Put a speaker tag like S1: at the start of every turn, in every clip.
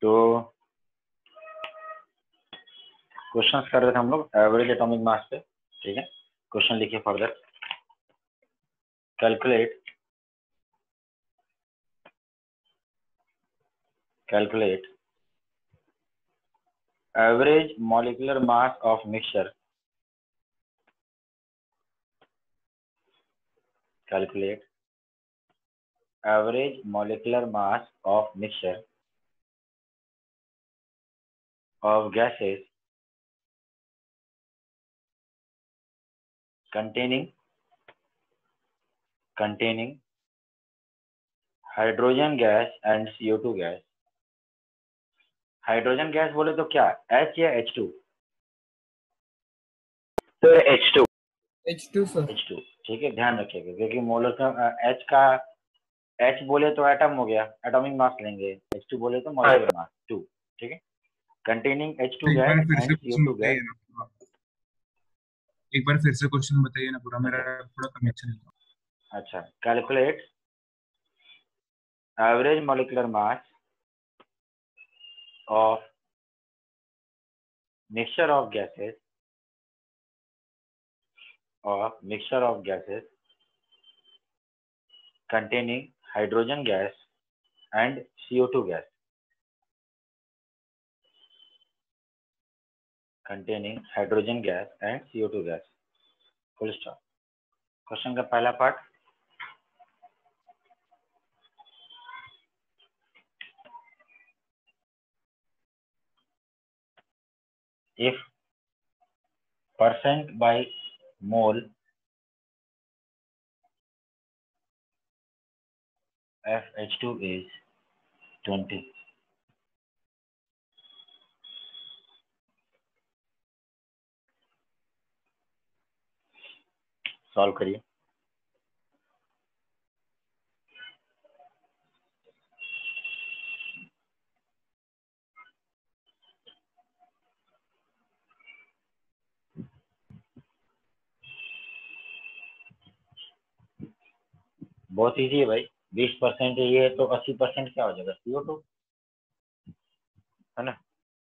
S1: तो क्वेश्चंस कर रहे थे हम लोग एवरेज एटॉमिक मास पे। ठीक है, क्वेश्चन लिखिए further. Calculate average molecular mass of mixture. Calculate average molecular mass of mixture of gases containing hydrogen gas and CO2 gas। Hydrogen gas बोले तो क्या H या H2?
S2: Sir H2
S3: sir.
S1: H2 ठीक है, ध्यान रखिएगा क्योंकि मोलर H का H बोले तो एटम हो गया, एटॉमिक मास लेंगे। H2 बोले तो मॉलिक्यूलर मास 2। ठीक है, कंटेनिंग H2
S3: एक बार
S1: गैस
S3: फिर से
S1: एंड
S3: क्वेश्चन
S1: CO2
S3: बताइए
S1: गैस।
S3: ना पूरा। एक बार फिर से क्वेश्चन बताइए ना पूरा, मेरा थोड़ा कनेक्शन है।
S1: अच्छा, calculate average molecular mass of mixture of gases containing hydrogen gas and CO2 gas। containing hydrogen gas and CO2 gas। Full stop. Question का पहला part, if percent by mole FH2 is 20, solve करिए। बहुत easy है भाई, 20% ये है तो 80% क्या हो जाएगा? CO2 है ना।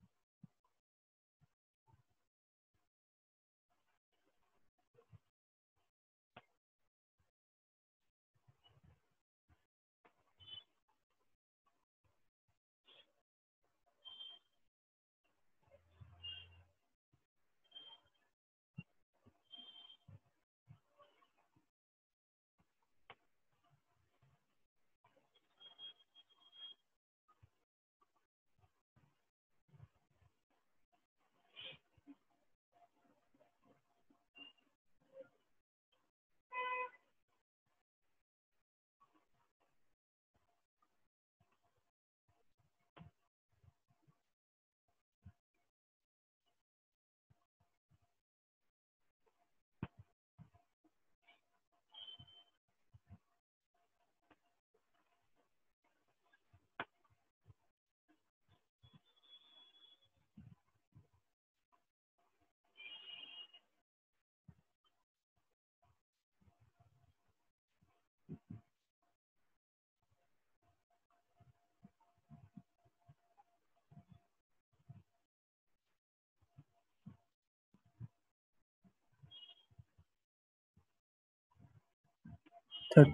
S4: तो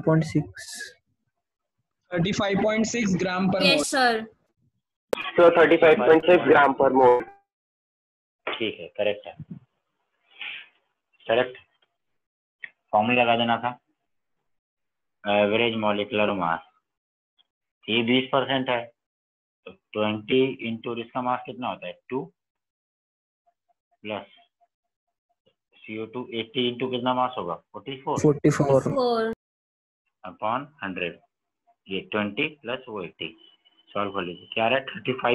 S5: 35.6 ग्राम पर मोल।
S6: Yes sir.
S2: तो 35.6 ग्राम पर मोल।
S1: ठीक है, करेक्ट है, करेक्ट। फॉर्मूला लगा देना था एवरेज मॉलिक्यूलर मास। ये 20% है तो 20 इंटू इसका मास कितना होता है? 2 प्लस CO2 80 इंटू कितना मास होगा? 44
S6: 4
S1: अपॉन 100। ये 20 प्लस वो 80। सॉल्व कर लीजिए, क्या रहा है?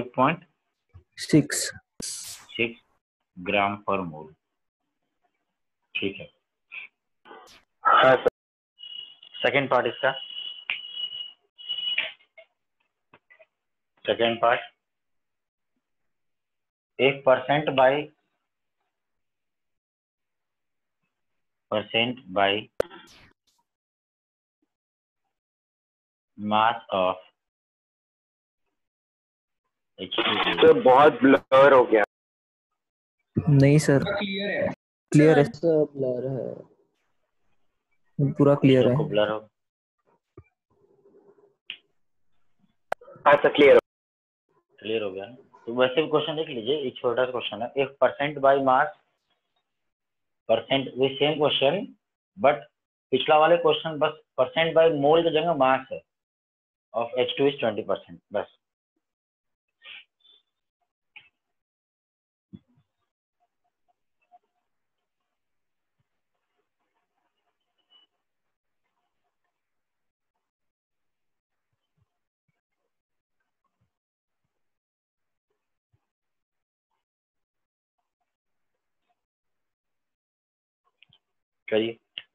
S1: 35.6 ग्राम पर मोल। ठीक है,
S2: हाँ सर।
S1: सेकेंड पार्ट इसका, सेकेंड पार्ट, एक percent by mass of H2
S2: तो बहुत ब्लर हो गया।
S4: नहीं सर,
S5: क्लियर है।
S4: क्लियर है,
S6: सब ब्लर है।
S4: पूरा क्लियर है।
S1: को ब्लर हो
S2: हाँ सर क्लियर हो।
S1: क्लियर हो गया ना। तो वैसे भी क्वेश्चन देख लीजिए, एक छोटा सा क्वेश्चन है, एक परसेंट बाय मास परसेंट, वे सेम क्वेश्चन बट पिछला वाले क्वेश्चन बस परसेंट बाय मोल की जगह मास है ऑफ H2 इज 20%, बस। करिए।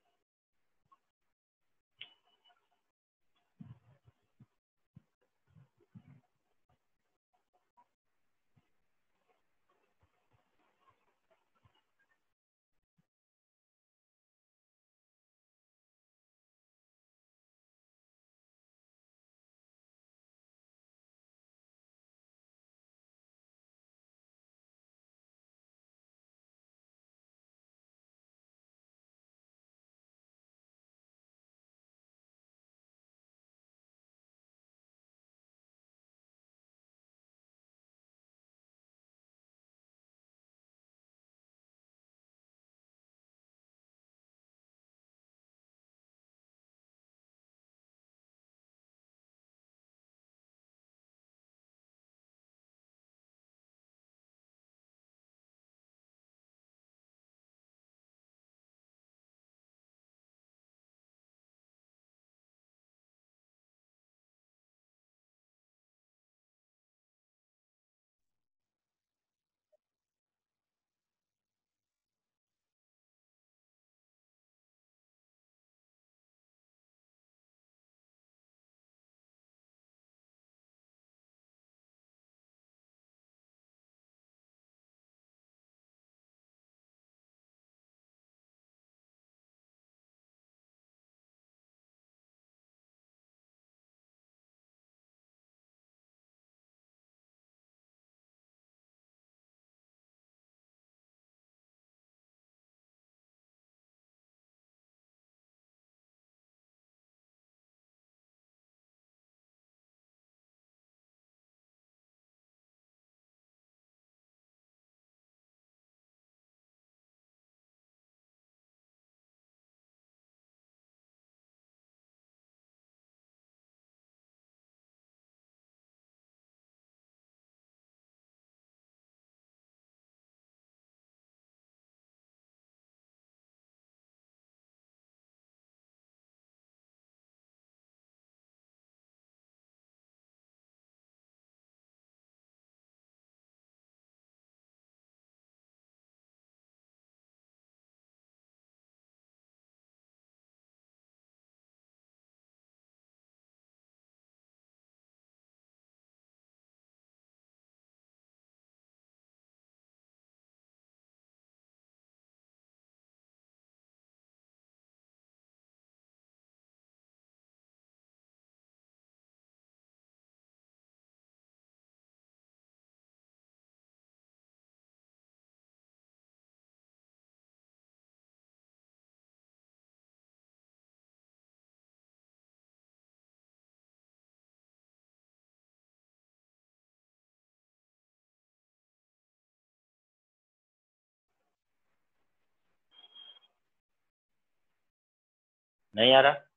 S1: नहीं आ रहा?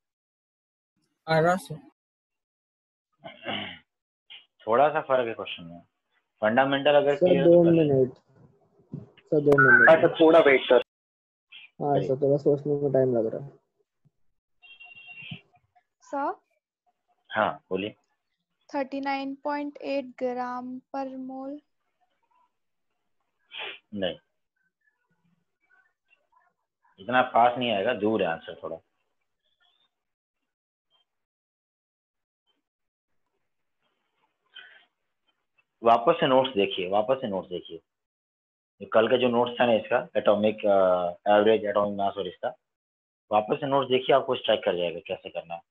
S6: आ रहा सर।
S1: थोड़ा सा फर्क है क्वेश्चन में। फंडामेंटल अगर
S6: सर
S1: क्लियर तो
S6: 2
S1: कर लेंगे।
S6: मिनट, सर 2
S2: हाँ
S6: मिनट।
S2: सर थोड़ा वेट सर।
S6: हाँ सर, थोड़ा सोचने में टाइम लग रहा है।
S7: सर
S1: हाँ बोलिए।
S7: 39.8 ग्राम पर मोल।
S1: नहीं, इतना पास नहीं आएगा, दूर है आंसर थोड़ा। वापस से नोट्स देखिए, वापस से नोट्स देखिए। ये कल का जो नोट्स था ना इसका, एटॉमिक एवरेज, एटॉमिक मास और इसका, वापस से नोट्स देखिए, आपको स्ट्राइक कर जाएगा कैसे करना है।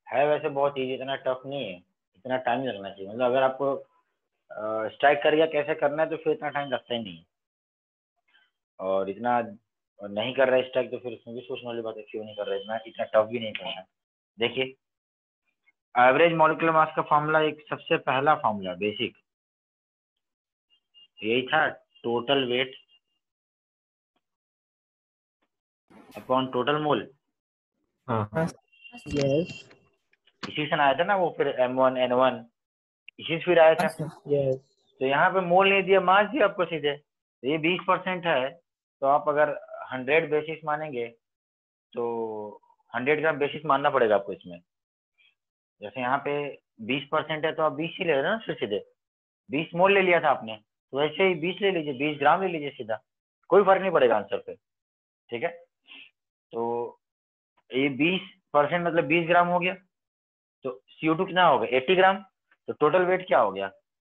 S1: है वैसे बहुत इजी, इतना टफ नहीं है, इतना टाइम लगना चाहिए। मतलब अगर आपको स्ट्राइक कर गया कैसे करना है तो फिर इतना टाइम लगता ही नहीं है, और इतना नहीं कर रहा है स्ट्राइक तो फिर उसमें भी सोचने वाली बात है क्यों नहीं कर रहा है, इतना इतना टफ भी नहीं करना है। देखिए एवरेज मॉलिक्यूलर मास का फॉर्मूला, एक सबसे पहला फॉर्मूला बेसिक यही था, total weight upon total mole.
S3: हाँ
S6: Yes.
S1: इसी से आया था ना वो, फिर M1 N1 इसी से फिर आया था।
S6: Yes.
S1: तो यहाँ पे मोल नहीं दिया, मास दिया आपको सीधे। तो ये 20% है, तो आप अगर 100 बेसिस मानेंगे तो 100 ग्राम बेसिस मानना पड़ेगा आपको इसमें। जैसे यहाँ पे 20% है तो आप 20 ही ले रहे ना, फिर सीधे 20 मोल ले लिया था आपने, तो वैसे ही 20 ले लीजिए, 20 ग्राम ले लीजिए सीधा, कोई फर्क नहीं पड़ेगा आंसर पे। ठीक है, तो ये 20% मतलब 20 ग्राम हो गया, तो CO2 कितना हो गया 80 ग्राम, तो टोटल वेट क्या हो गया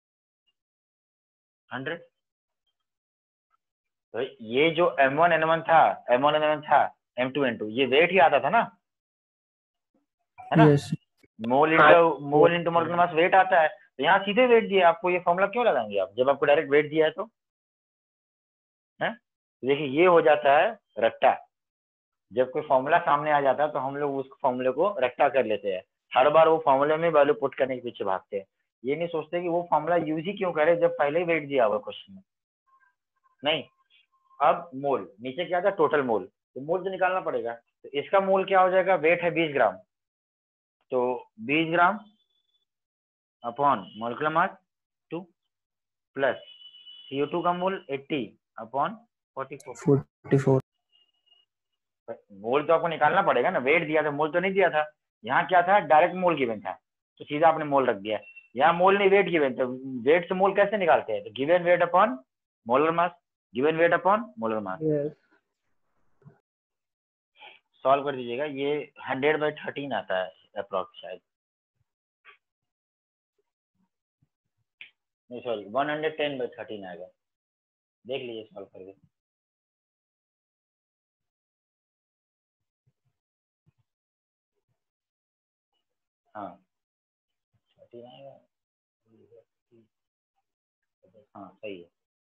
S1: 100। तो ये जो M1 N1 था, M1 N1 था, M2 N2, ये वेट ही आता था ना, है ना?
S4: Yes.
S1: Mole into mole mass weight आता है। तो यहाँ सीधे वेट दिया आपको, ये फॉर्मूला क्यों लगाएंगे आप जब आपको डायरेक्ट वेट दिया है तो, है? तो देखिए ये हो जाता है रट्टा। जब कोई फॉर्मूला सामने आ जाता है तो हम लोग उस फॉर्मूले को रट्टा कर लेते हैं, हर बार वो फॉर्मूले में वैल्यू पुट करने के पीछे भागते हैं। ये नहीं सोचते कि वो फॉर्मूला यूज ही क्यों करे जब पहले ही वेट दिया हुआ क्वेश्चन में। नहीं, अब मोल नीचे क्या था, टोटल मोल, तो मोल तो निकालना पड़ेगा। तो इसका मोल क्या हो जाएगा, वेट है 20 ग्राम, तो 20 gram upon molecular mass 2 plus CO2 का मोल 80 अपॉन 44।
S4: 44.
S1: मोल तो आपको निकालना पड़ेगा ना, वेट दिया था, मोल तो नहीं दिया था। यहाँ क्या था, डायरेक्ट मोल गिवन था, तो सीधा आपने मोल रख दिया। यहाँ मोल नहीं वेट गिवन, तो वेट से मोल कैसे निकालते हैं, तो given weight upon molar mass, given weight upon molar mass.
S6: Yes.
S1: सॉल्व कर दीजिएगा, ये 100/13 आता है अप्रॉक्स, शायद नहीं सॉरी 110/13 आएगा, देख लीजिए सॉल्व करके। हाँ 13 आएगा, हाँ सही है।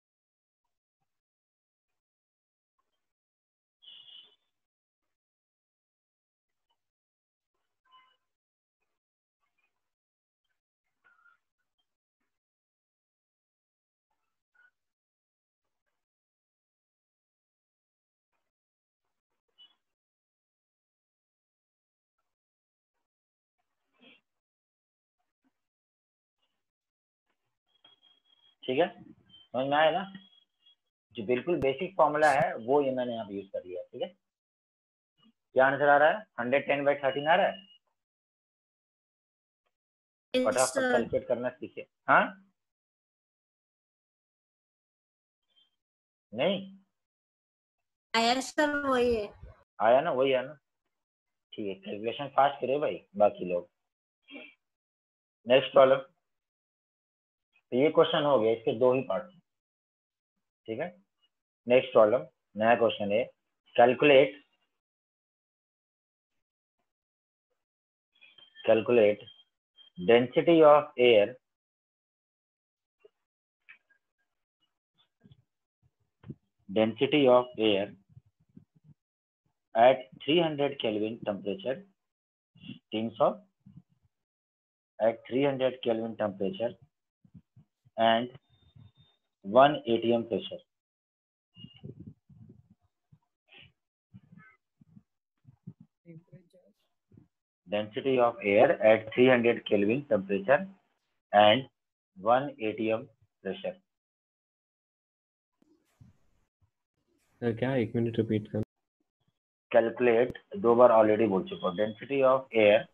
S1: ठीक है, समझ में आया ना? जो बिल्कुल बेसिक फॉर्मूला है वो ये मैंने यहाँ यूज कर लिया। ठीक है, क्या आंसर आ रहा है, 110/13 आ रहा है। फटाफट कैलकुलेट करना सीखे। हाँ नहीं
S8: आया सर, वही है।
S1: आया ना, वही है ना। ठीक है, कैलकुलेशन फास्ट करे भाई बाकी लोग। नेक्स्ट प्रॉब्लम, तो ये क्वेश्चन हो गया, इसके 2 ही पार्ट। ठीक है, नेक्स्ट प्रॉब्लम, नया क्वेश्चन है, calculate density of air at 300 Kelvin temperature, 300 at 300 Kelvin temperature and 1 atm pressure. Density of air at 300 Kelvin temperature and 1 atm pressure.
S9: क्या, 1 मिनट रिपीट कर।
S1: कैलकुलेट, 2 बार ऑलरेडी बोल चुका हूँ, density of air,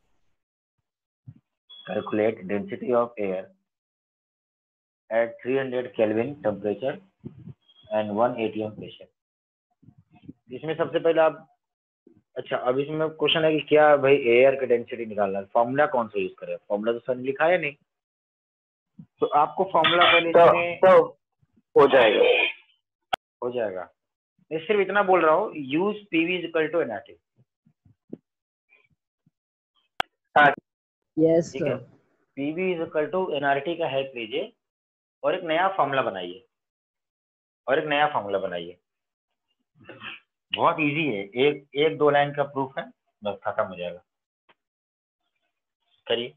S1: calculate density of air at 300 Kelvin temperature and 1 atm pressure. इसमें सबसे पहले आप, अच्छा अब इसमें क्वेश्चन है कि क्या भाई एयर का डेंसिटी निकालना है, फॉर्मूला कौन सा यूज करें, फॉर्मूला तो सर ने लिखा है नहीं, तो आपको फॉर्मूला पहले इसमें
S2: तो हो जाएगा।
S1: हो जाएगा। मैं सिर्फ इतना बोल रहा हूँ, यूज PV = NRT।
S6: यस
S1: ठीक है,
S6: sir.
S1: PV is equal to NRT का हेल्प लीजिए और एक नया फॉर्मूला बनाइए, बहुत इजी है, एक दो लाइन का प्रूफ है, बस खत्म हो जाएगा। करिए।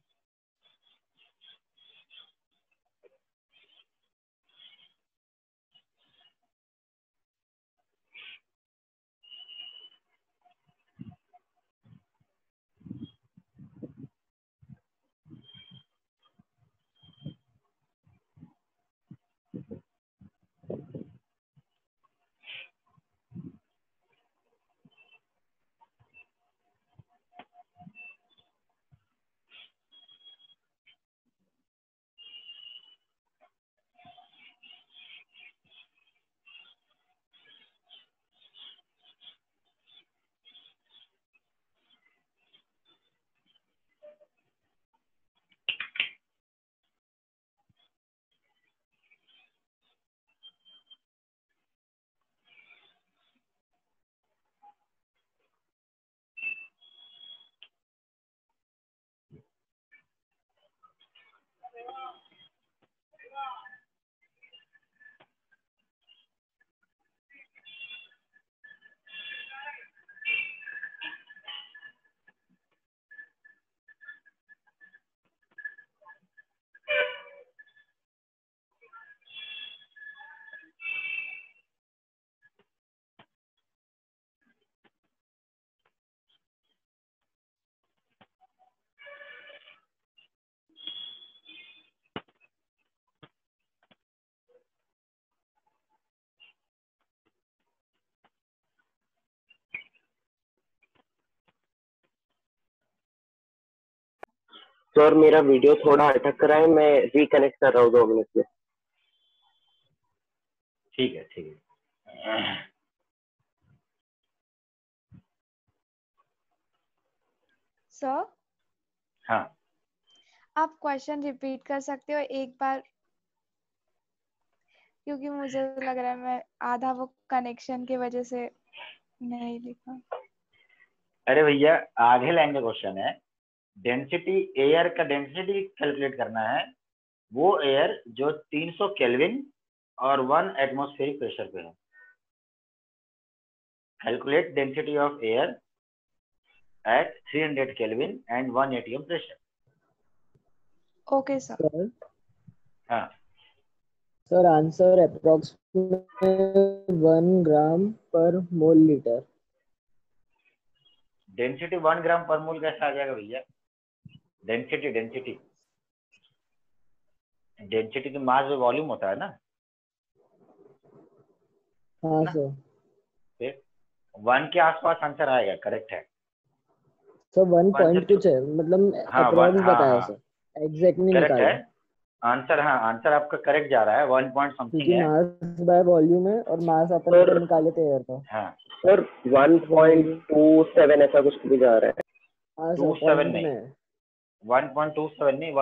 S2: सर मेरा वीडियो थोड़ा अटक रहा है, मैं रिकनेक्ट कर रहा हूँ 2 मिनट में।
S1: ठीक है, ठीक है।
S7: सर
S1: हाँ,
S7: आप क्वेश्चन रिपीट कर सकते हो एक बार, क्योंकि मुझे लग रहा है मैं आधा वो कनेक्शन की वजह से नहीं लिखा।
S1: अरे भैया आगे लाइन का क्वेश्चन है, डेंसिटी, एयर का डेंसिटी कैलकुलेट करना है, वो एयर जो 300 केल्विन और 1 एटमॉस्फेरिक प्रेशर पे है। Calculate density of air at 300 kelvin and 1 atm pressure.
S7: Okay sir.
S6: Sir
S1: हाँ,
S6: sir answer approximate 1 gram per mole litre.
S1: Density 1 gram per मोल कैसा आ जाएगा भैया? डेंसिटी तो मास में वॉल्यूम होता है ना,
S6: हाँ
S1: ना?
S6: सर।
S1: फिर 1 के आसपास आंसर आएगा, करेक्ट है।
S6: सर 1
S1: 1
S6: पॉइंट
S1: से
S6: कुछ है, मतलब
S1: हाँ,
S6: अप्रोक्स बताया
S1: हाँ,
S6: सर, एग्जैक्ट नहीं
S1: करेक्ट है
S6: निकाला।
S1: आंसर। हाँ, आंसर आपका करेक्ट जा रहा है, 1 पॉइंट समथिंग
S6: क्योंकि
S1: है।
S6: मास बाय वॉल्यूम है और मास अपन
S2: सर
S6: निकाले थे एयर का।
S1: हाँ,
S2: सर 1.27 ऐसा कुछ भी जा रहा है।
S6: हाँ सर
S1: 27
S6: पॉइंट
S1: नहीं,
S6: में।
S1: 1.27 नहीं,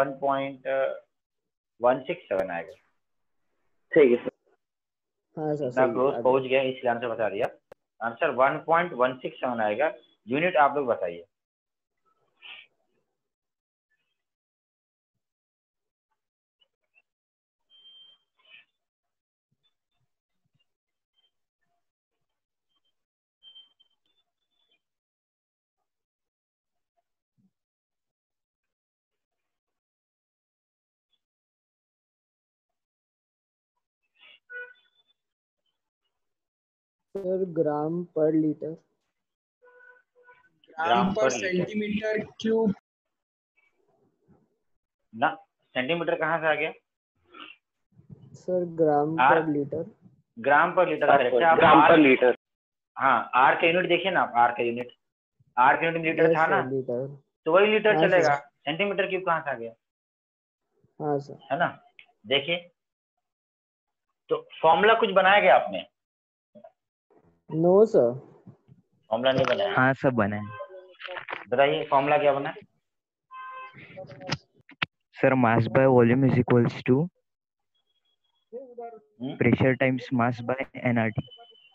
S1: 1.167 आएगा।
S2: ठीक है सर।
S6: हाँ सर
S1: इतना
S6: सही
S1: क्लोज
S6: आ गया।
S1: पहुंच गया इसलिए आंसर बता दिया। आंसर 1.167 आएगा। यूनिट आप लोग बताइए।
S6: सर ग्राम per litre.
S5: Gram per
S1: litre
S5: centimetre cube.
S1: ना, सेंटीमीटर कहाँ से आ गया?
S6: Sir gram
S1: R,
S6: per litre.
S1: Gram per litre correct है। आप
S2: ग्राम पर
S1: आर,
S2: लीटर।
S1: हाँ, आर का यूनिट देखिए ना, आर का यूनिट लीटर
S6: यस
S1: था ना,
S6: सर लीटर।
S1: तो वही लीटर
S6: हाँ
S1: चलेगा।
S6: सर।
S1: सेंटीमीटर क्यूब कहाँ से आ गया?
S6: हाँ सर।
S1: है ना? देखिए, तो फॉर्मूला कुछ बनाया गया आपने?
S6: No sir.
S1: फॉर्मूला नहीं बनाया?
S4: हाँ सब बना है
S1: बताइए फॉर्मूला क्या बना?
S4: Sir. Mass by volume is equals to
S1: hmm?
S4: Pressure times mass by NRT.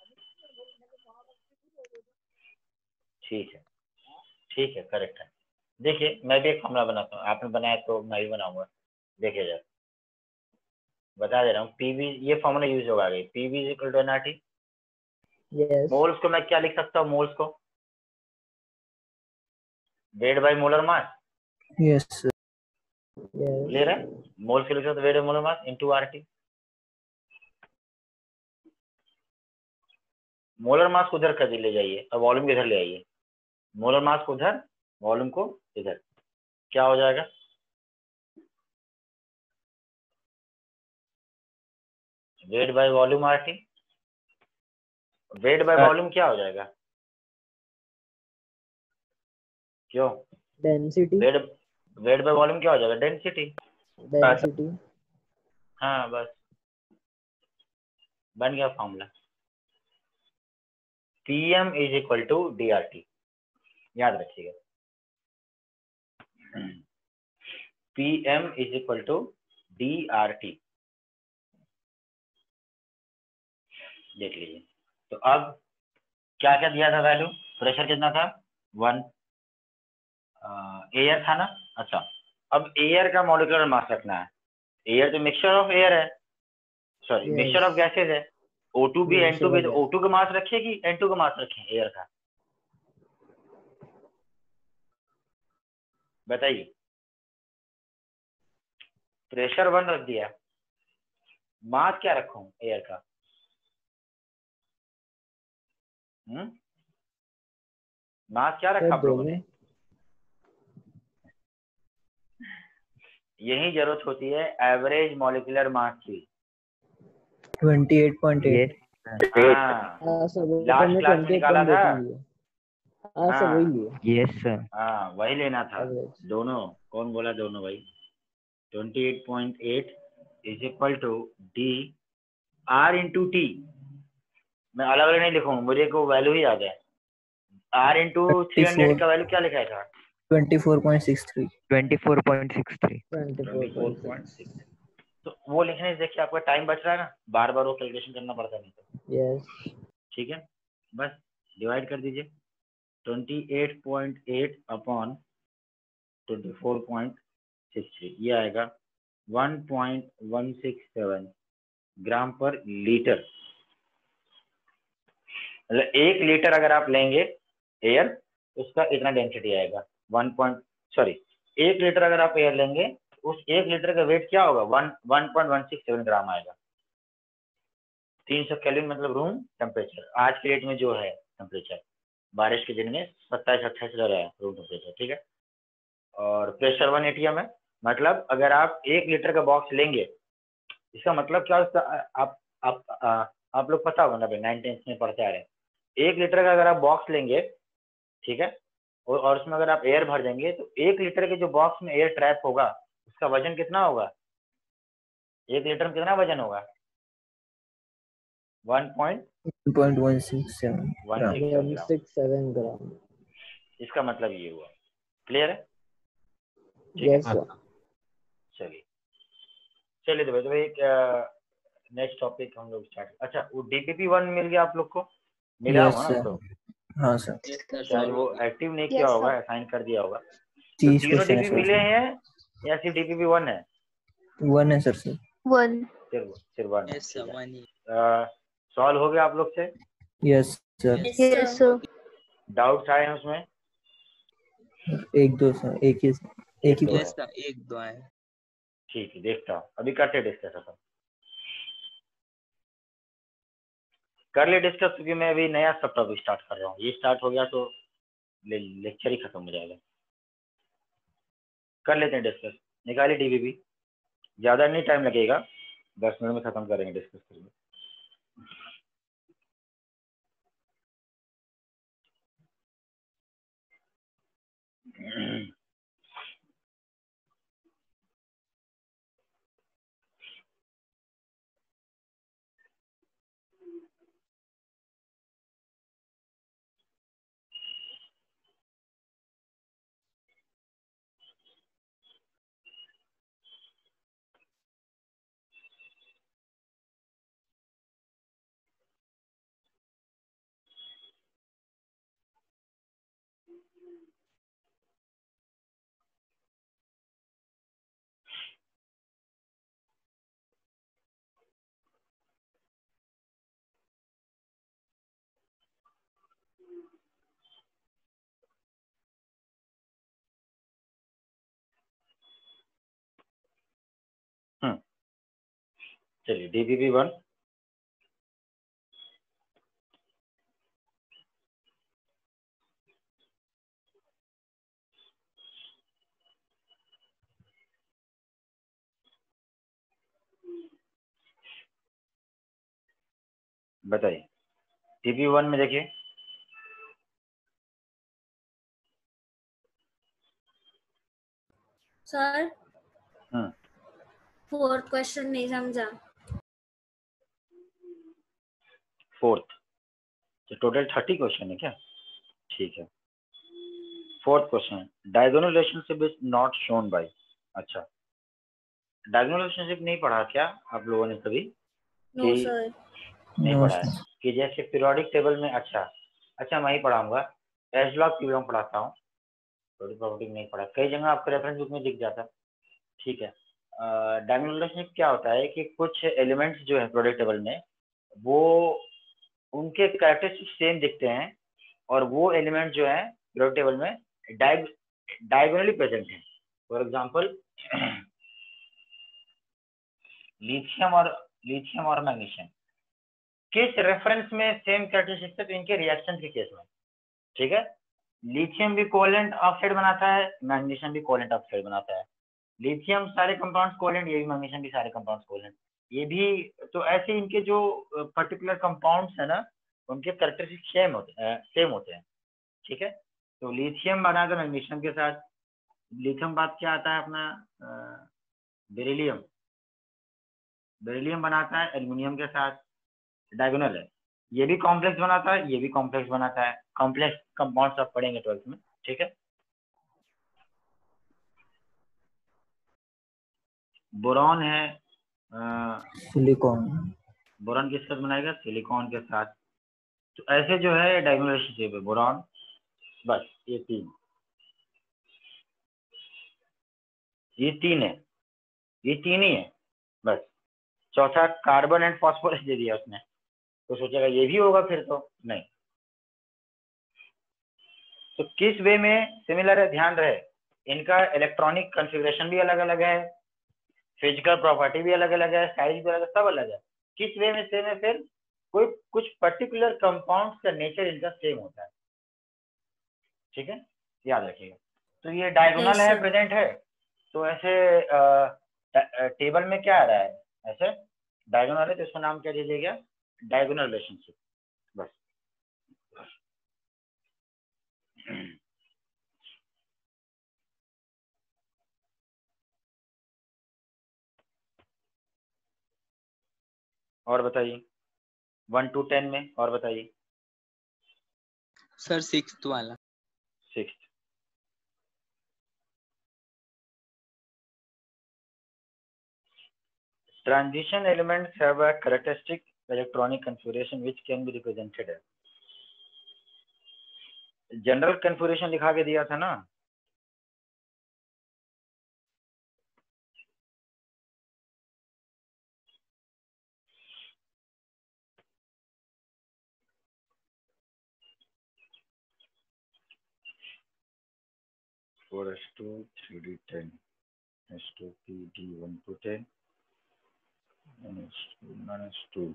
S1: ठीक है, ठीक है, करेक्ट है। देखिए मैं भी एक फॉर्मूला बनाता हूँ, आपने बनाया तो मैं भी बनाऊंगा, देखिए जरा बता दे रहा हूँ। पीवी ये फॉर्मूला यूज होगा आगे, PV is equal to NRT.
S6: Yes.
S1: Moles को मैं क्या लिख सकता हूँ, मोल्स को weight by molar mass,
S5: Yes, sir.
S6: Yes.
S1: क्लियर है? मोल्स के लिख सकते weight by molar mass into RT. Molar mass को उधर कर ले जाइए, अब वॉल्यूम को इधर ले आइए, मोलर मास को उधर, वॉल्यूम को इधर, क्या हो जाएगा? Weight by volume RT. Weight by volume क्या हो जाएगा? क्यों?
S6: Density.
S1: Weight weight by volume क्या हो जाएगा? डेंसिटी।
S6: Density.
S1: हाँ बस बन गया formula. PM is equal to D R T, याद रखिएगा। PM is equal to D R T, देख लीजिए। तो अब क्या क्या दिया था वैल्यू? प्रेशर कितना था? 1। एयर था ना? अच्छा, अब एयर का मॉलिक्यूलर मास रखना है। एयर तो मिक्सचर ऑफ एयर है, sorry
S6: Yes.
S1: Mixture of gases है। O2 भी
S6: Yeah,
S1: N2 भी, तो
S6: sure,
S1: O2 का मास रखे कि N2 का मास रखें एयर का? बताइए। प्रेशर 1 रख दिया, मास क्या रखूं एयर का? मास क्या रखा
S6: Sir,
S1: आप लोगों ने?
S6: दोनों.
S1: यही जरूरत होती है एवरेज मॉलिक्यूलर मास की।
S5: 28.8.
S4: Yes,
S1: हाँ
S6: हाँ सर, वो तो
S1: लास्ट
S6: हमने
S1: क्लास में निकाला था।
S6: 28.8 लिए. हाँ सर, वही लिए.
S4: yes, sir.
S1: हाँ वही लेना था।
S6: Average.
S1: दोनों, कौन बोला दोनों भाई? 28.8 is equal to D R into T. मैं अलग अलग नहीं लिखूंगा, मुझे को वैल्यू ही याद है। आर इंटू 300 का वैल्यू क्या लिखा था?
S5: 24.63.
S4: 24.63.
S6: 24.6.
S1: 24.6। तो वो लिखने से देखिए आपका टाइम बच रहा है ना, बार बार वो कैलकुलेशन करना पड़ता नहीं तो।
S6: Yes.
S1: ठीक है, बस डिवाइड कर दीजिए 28.8 अपॉन 24.63, ये आएगा 1.167 ग्राम पर लीटर। मतलब 1 लीटर अगर आप लेंगे एयर, उसका इतना डेंसिटी आएगा 1 लीटर अगर आप एयर लेंगे, उस 1 लीटर का वेट क्या होगा? 1.167 ग्राम आएगा। 300 केल्विन मतलब रूम टेम्परेचर, आज के डेट में जो है टेम्परेचर, बारिश के दिन में 27-28 रह रहा है रूम टेम्परेचर, ठीक है। और प्रेशर 1 एटीएम है, मतलब अगर आप 1 लीटर का बॉक्स लेंगे, इसका मतलब क्या उसका आप लोग पता होगा ना भाई, 9th में पढ़ते आ रहे हैं। 1 लीटर का अगर आप बॉक्स लेंगे, ठीक है, और उसमें अगर आप एयर भर देंगे, तो 1 लीटर के जो बॉक्स में एयर ट्रैप होगा, उसका वजन कितना होगा? 1 लीटर में कितना वजन होगा?
S5: 1.167 ग्राम.
S6: 167 ग्राम.
S1: इसका मतलब ये हुआ। क्लियर है? ठीक
S6: Yes,
S1: है,
S6: sir.
S1: चलिए चलिए तो भाई एक नेक्स्ट टॉपिक हम लोग स्टार्ट। अच्छा, वो डीपीपी 1 मिल गया आप लोग को? मिला
S5: Yes,
S1: होगा ना
S5: sir.
S1: तो?
S5: हाँ सर.
S1: शायद वो एक्टिव नहीं किया
S7: Yes,
S1: होगा,
S7: sir.
S1: असाइन कर दिया होगा। तो
S5: 30
S1: तीनों
S5: क्वेश्चन है
S1: डीपी
S5: सर.
S1: मिले हैं या सिर्फ डीपीपी 1 है?
S5: 1 है सर.
S7: 1.
S1: सिर्फ 1 है, ठीक है। सॉल्व हो गया आप लोग से?
S5: Yes, sir.
S7: Yes, sir.
S1: Doubts आए हैं उसमें?
S5: 1-2 सर. एक ही
S1: दो
S5: question.
S1: है। 1-2 आए। ठीक है, देखता हूँ, अभी करते डिस्कस अपन, कर ले डिस्कस, क्योंकि मैं अभी नया सब टॉपिक स्टार्ट कर रहा हूँ। ये स्टार्ट हो गया तो लेक्चर ही खत्म हो जाएगा। कर लेते हैं डिस्कस, निकालिए डीबीबी, ज्यादा नहीं टाइम लगेगा, 10 मिनट में खत्म करेंगे डिस्कस करेंगे। चलिए DPP1 बताइए। DPP1 में देखिए
S8: सर 4th क्वेश्चन नहीं समझा।
S1: 4th, तो टोटल 30 क्वेश्चन है क्या? ठीक है। 4th question, diagonal relationship is not shown by. अच्छा, डायगोनल रिलेशनशिप नहीं पढ़ा क्या आप लोगों ने कभी?
S8: No sir.
S1: नहीं
S5: No,
S1: पढ़ा है
S5: sir.
S1: कि जैसे पीरियोडिक टेबल में। अच्छा मैं ही पढ़ाऊंगा। एस ब्लॉक पीरियड पढ़ाता हूँ, प्रॉपर्टी नहीं पढ़ा। कई जगह आपके रेफरेंस बुक में दिख जाता है। ठीक है। डायगोनल रिलेशनशिप क्या होता है कि कुछ एलिमेंट्स जो है पीरियोडिक टेबल में, वो उनके कैरेक्टरिस्टिक सेम दिखते हैं और वो एलिमेंट जो है पीरियोडिक टेबल में डायगोनली प्रेजेंट है। फॉर एग्जांपल लिथियम और मैग्नीशियम किस रेफरेंस में सेम कैरेक्टरिस्टिक्स है? तो इनके रिएक्शन के केस में। ठीक है। लिथियम भी कोवेलेंट ऑक्साइड बनाता है, मैग्नीशियम भी कोवेलेंट ऑक्साइड बनाता है। लिथियम सारे कंपाउंड्स कोवेलेंट, ये भी मैग्नीशियम भी सारे कंपाउंड्स कोवेलेंट, ये भी। तो ऐसे इनके जो पर्टिकुलर कंपाउंड्स है ना, उनके कैरेक्टरिस्टिक्स सेम होते हैं। ठीक है। तो लिथियम बना था मैग्नीशियम के साथ, लिथियम बाद क्या आता है अपना बेरिलियम बनाता है एल्युमिनियम के साथ, डायगोनल है। ये भी कॉम्प्लेक्स बनाता है, ये भी कॉम्प्लेक्स बनाता है। कॉम्प्लेक्स कंपाउंड्स आप पढ़ेंगे 12th में। ठीक है। बोरॉन है,
S5: सिलिकॉन।
S1: बोरॉन किसके साथ बनाएगा? सिलिकॉन के साथ। तो ऐसे जो है डायगोनल रिलेशनशिप है बोरॉन। बस ये तीन है, ये तीन ही है बस। चौथा कार्बन एंड फास्फोरस दे दिया उसने, तो सोचेगा ये भी होगा, फिर तो नहीं। तो किस वे में सिमिलर है, ध्यान रहे, इनका इलेक्ट्रॉनिक कॉन्फ़िगरेशन भी अलग अलग है, फिजिकल प्रॉपर्टी भी अलग अलग है, साइज भी अलग है, सब अलग है। किस वे में सेम है? फिर कोई कुछ पर्टिकुलर कंपाउंड्स का नेचर इनका सेम होता है। ठीक है, याद रखिएगा। तो ये डायगोनल है, प्रेजेंट है, तो ऐसे टेबल में क्या आ रहा है? ऐसे डायगोनल है तो इसका नाम क्या दीजिएगा? Diagonal relationship. बस। और बताइए 1 to 10 में, और बताइए।
S10: सर 6th वाला।
S1: 6th, transition elements have a characteristic electronic configuration which can be represented as। General configuration लिखा के दिया था ना, (4s2 3d10 s2 pd1 to 10 -2)।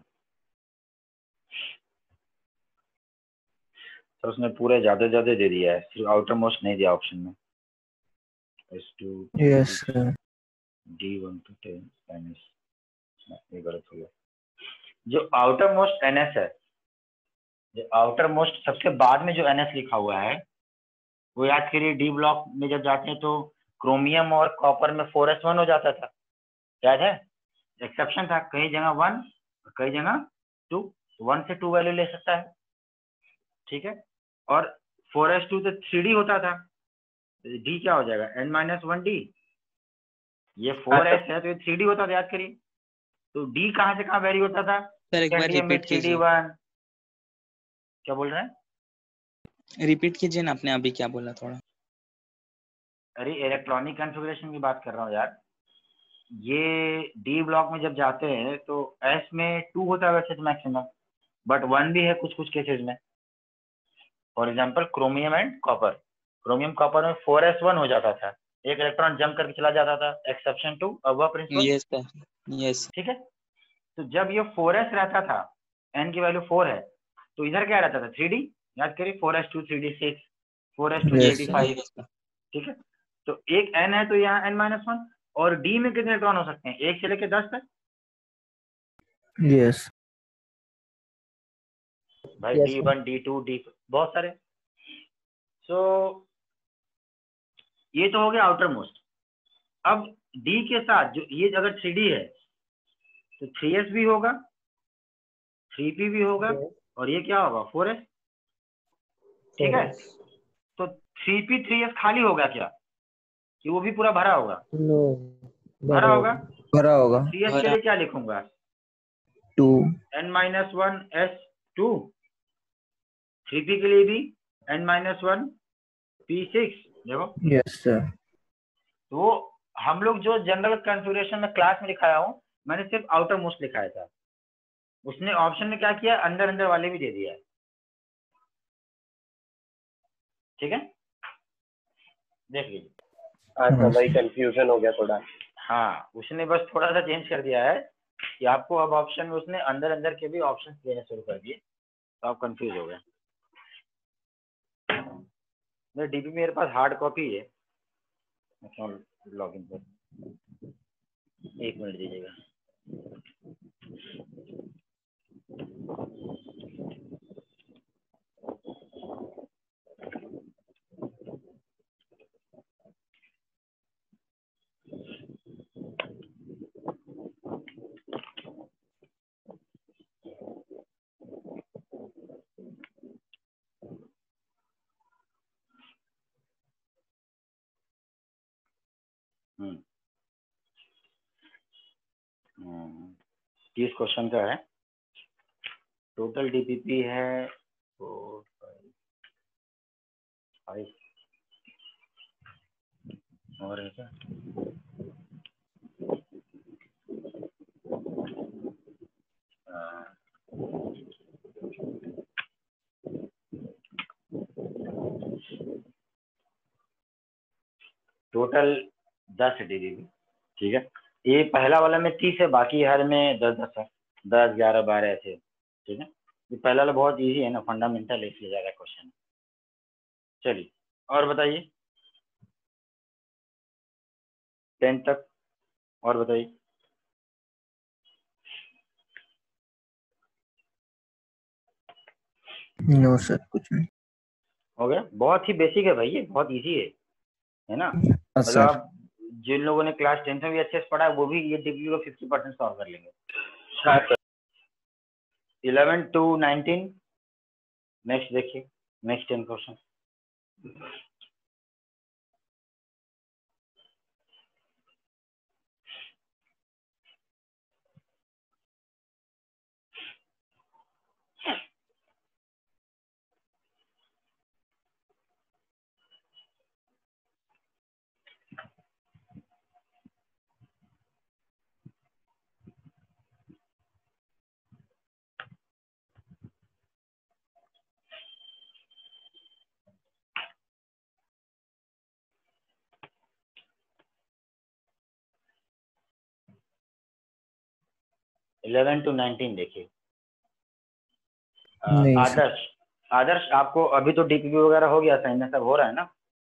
S1: तो उसने पूरे ज्यादा दे दिया है, सिर्फ आउटर मोस्ट नहीं दिया ऑप्शन में। s2
S5: Yes, sir.
S1: d1 to 10 ns, ये गलत हो गया। जो आउटर मोस्ट ns है, जो आउटर मोस्ट सबसे बाद में जो ns लिखा हुआ है, वो याद करिए डी ब्लॉक में जब जाते हैं तो क्रोमियम और कॉपर में 4s1 हो जाता था, याद है? एक्सेप्शन था, कई जगह 1 और कई जगह 2, 1 से 2 वैल्यू ले सकता है। ठीक है। और 4s2 तो 3d होता था, d क्या हो जाएगा? n-1d। ये 4s है तो ये 3d होता था, याद करिए। तो d कहाँ से कहाँ वेरी होता था?
S10: सर एक बार रिपीट कीजिए।
S1: 3d1। क्या बोल रहे हैं?
S10: रिपीट कीजिए ना, आपने अभी क्या बोला थोड़ा।
S1: अरे इलेक्ट्रॉनिक कॉन्फ़िगरेशन की बात कर रहा हूँ यार। ये डी ब्लॉक में जब जाते हैं तो एस में 2 होता है वैसे तो मैक्सिमम, बट 1 भी है कुछ कुछ केसेस में। For example chromium and copper, chromium copper में 4s1 हो जाता था, एक इलेक्ट्रॉन जंप करके चला जाता था, exception to above principle.
S10: Yes sir, yes.
S1: ठीक है। तो जब ये 4s रहता था, n की वैल्यू 4 है, तो इधर क्या रहता था 3d, याद करिए 4s2 3d6 4s2
S5: Yes,
S1: 85, ठीक है। तो एक n है तो यहाँ n-1, और d में कितने इलेक्ट्रॉन हो सकते हैं, 1 से लेके 10 तक।
S5: yes,
S1: भाई
S6: Yes,
S1: d1 d2 d बहुत सारे। सो ये तो हो गया आउटर मोस्ट। अब d के साथ जो ये अगर 3d है तो 3s भी होगा, 3p भी होगा,
S6: yes,
S1: और ये क्या होगा 4s, ठीक है।
S6: 4s.
S1: तो 3p 3s खाली होगा क्या, कि वो भी पूरा भरा होगा?
S6: No,
S1: भरा होगा।
S5: भरा होगा।
S1: 3s के
S10: भरा।
S1: लिए क्या लिखूंगा,
S5: 2,
S1: n-1 s2, 3p के लिए भी n-1 p6, देखो।
S5: yes sir.
S1: तो हम लोग जो जनरल कॉन्फ़िगरेशन में क्लास में लिखाया हूँ, मैंने सिर्फ आउटर मोस्ट लिखाया था, उसने ऑप्शन में क्या किया, अंदर अंदर वाले भी दे दिया है, ठीक है, देख लीजिए।
S2: अच्छा भाई कंफ्यूजन हो गया थोड़ा।
S1: हाँ, उसने बस थोड़ा सा चेंज कर दिया है कि आपको अब ऑप्शन में उसने अंदर अंदर के भी ऑप्शन देने शुरू कर दिए, तो आप कंफ्यूज हो गए। मेरे डीपी मेरे पास हार्ड कॉपी है, लॉगिन पर 1 मिनट दीजिएगा। हम्म 30 क्वेश्चन का है, टोटल डीपीपी है 4 5 और है क्या, टोटल 10 डीबीपी, ठीक है। ये पहला वाला में 30 है, बाकी हर में 10 है, 10 11 12 ऐसे, ठीक है। ये पहला वाला बहुत इजी है ना, फंडामेंटल है, इसलिए ज़्यादा क्वेश्चन। चलिए और बताइए 10 तक, और बताइए।
S5: नो सर कुछ नहीं।
S1: हो गया, बहुत ही बेसिक है भाई, ये बहुत इजी है ना।
S5: हाँ
S1: मतलब
S5: सर।
S1: आप जिन लोगों ने क्लास 10 में भी अच्छे से पढ़ा है, वो भी ये डीपीपी को 50% सॉल्व कर लेंगे।
S2: हाँ सर।
S1: 11 to 19, नेक्स्ट देखिए, नेक्स्ट 10 क्वेश्चन। इलेवन टू 19 देखिए।
S5: नहीं सर।
S1: आदर्श, आदर्श आपको अभी तो डीपीपी वगैरह हो गया, असाइनमेंट सब हो रहा है ना?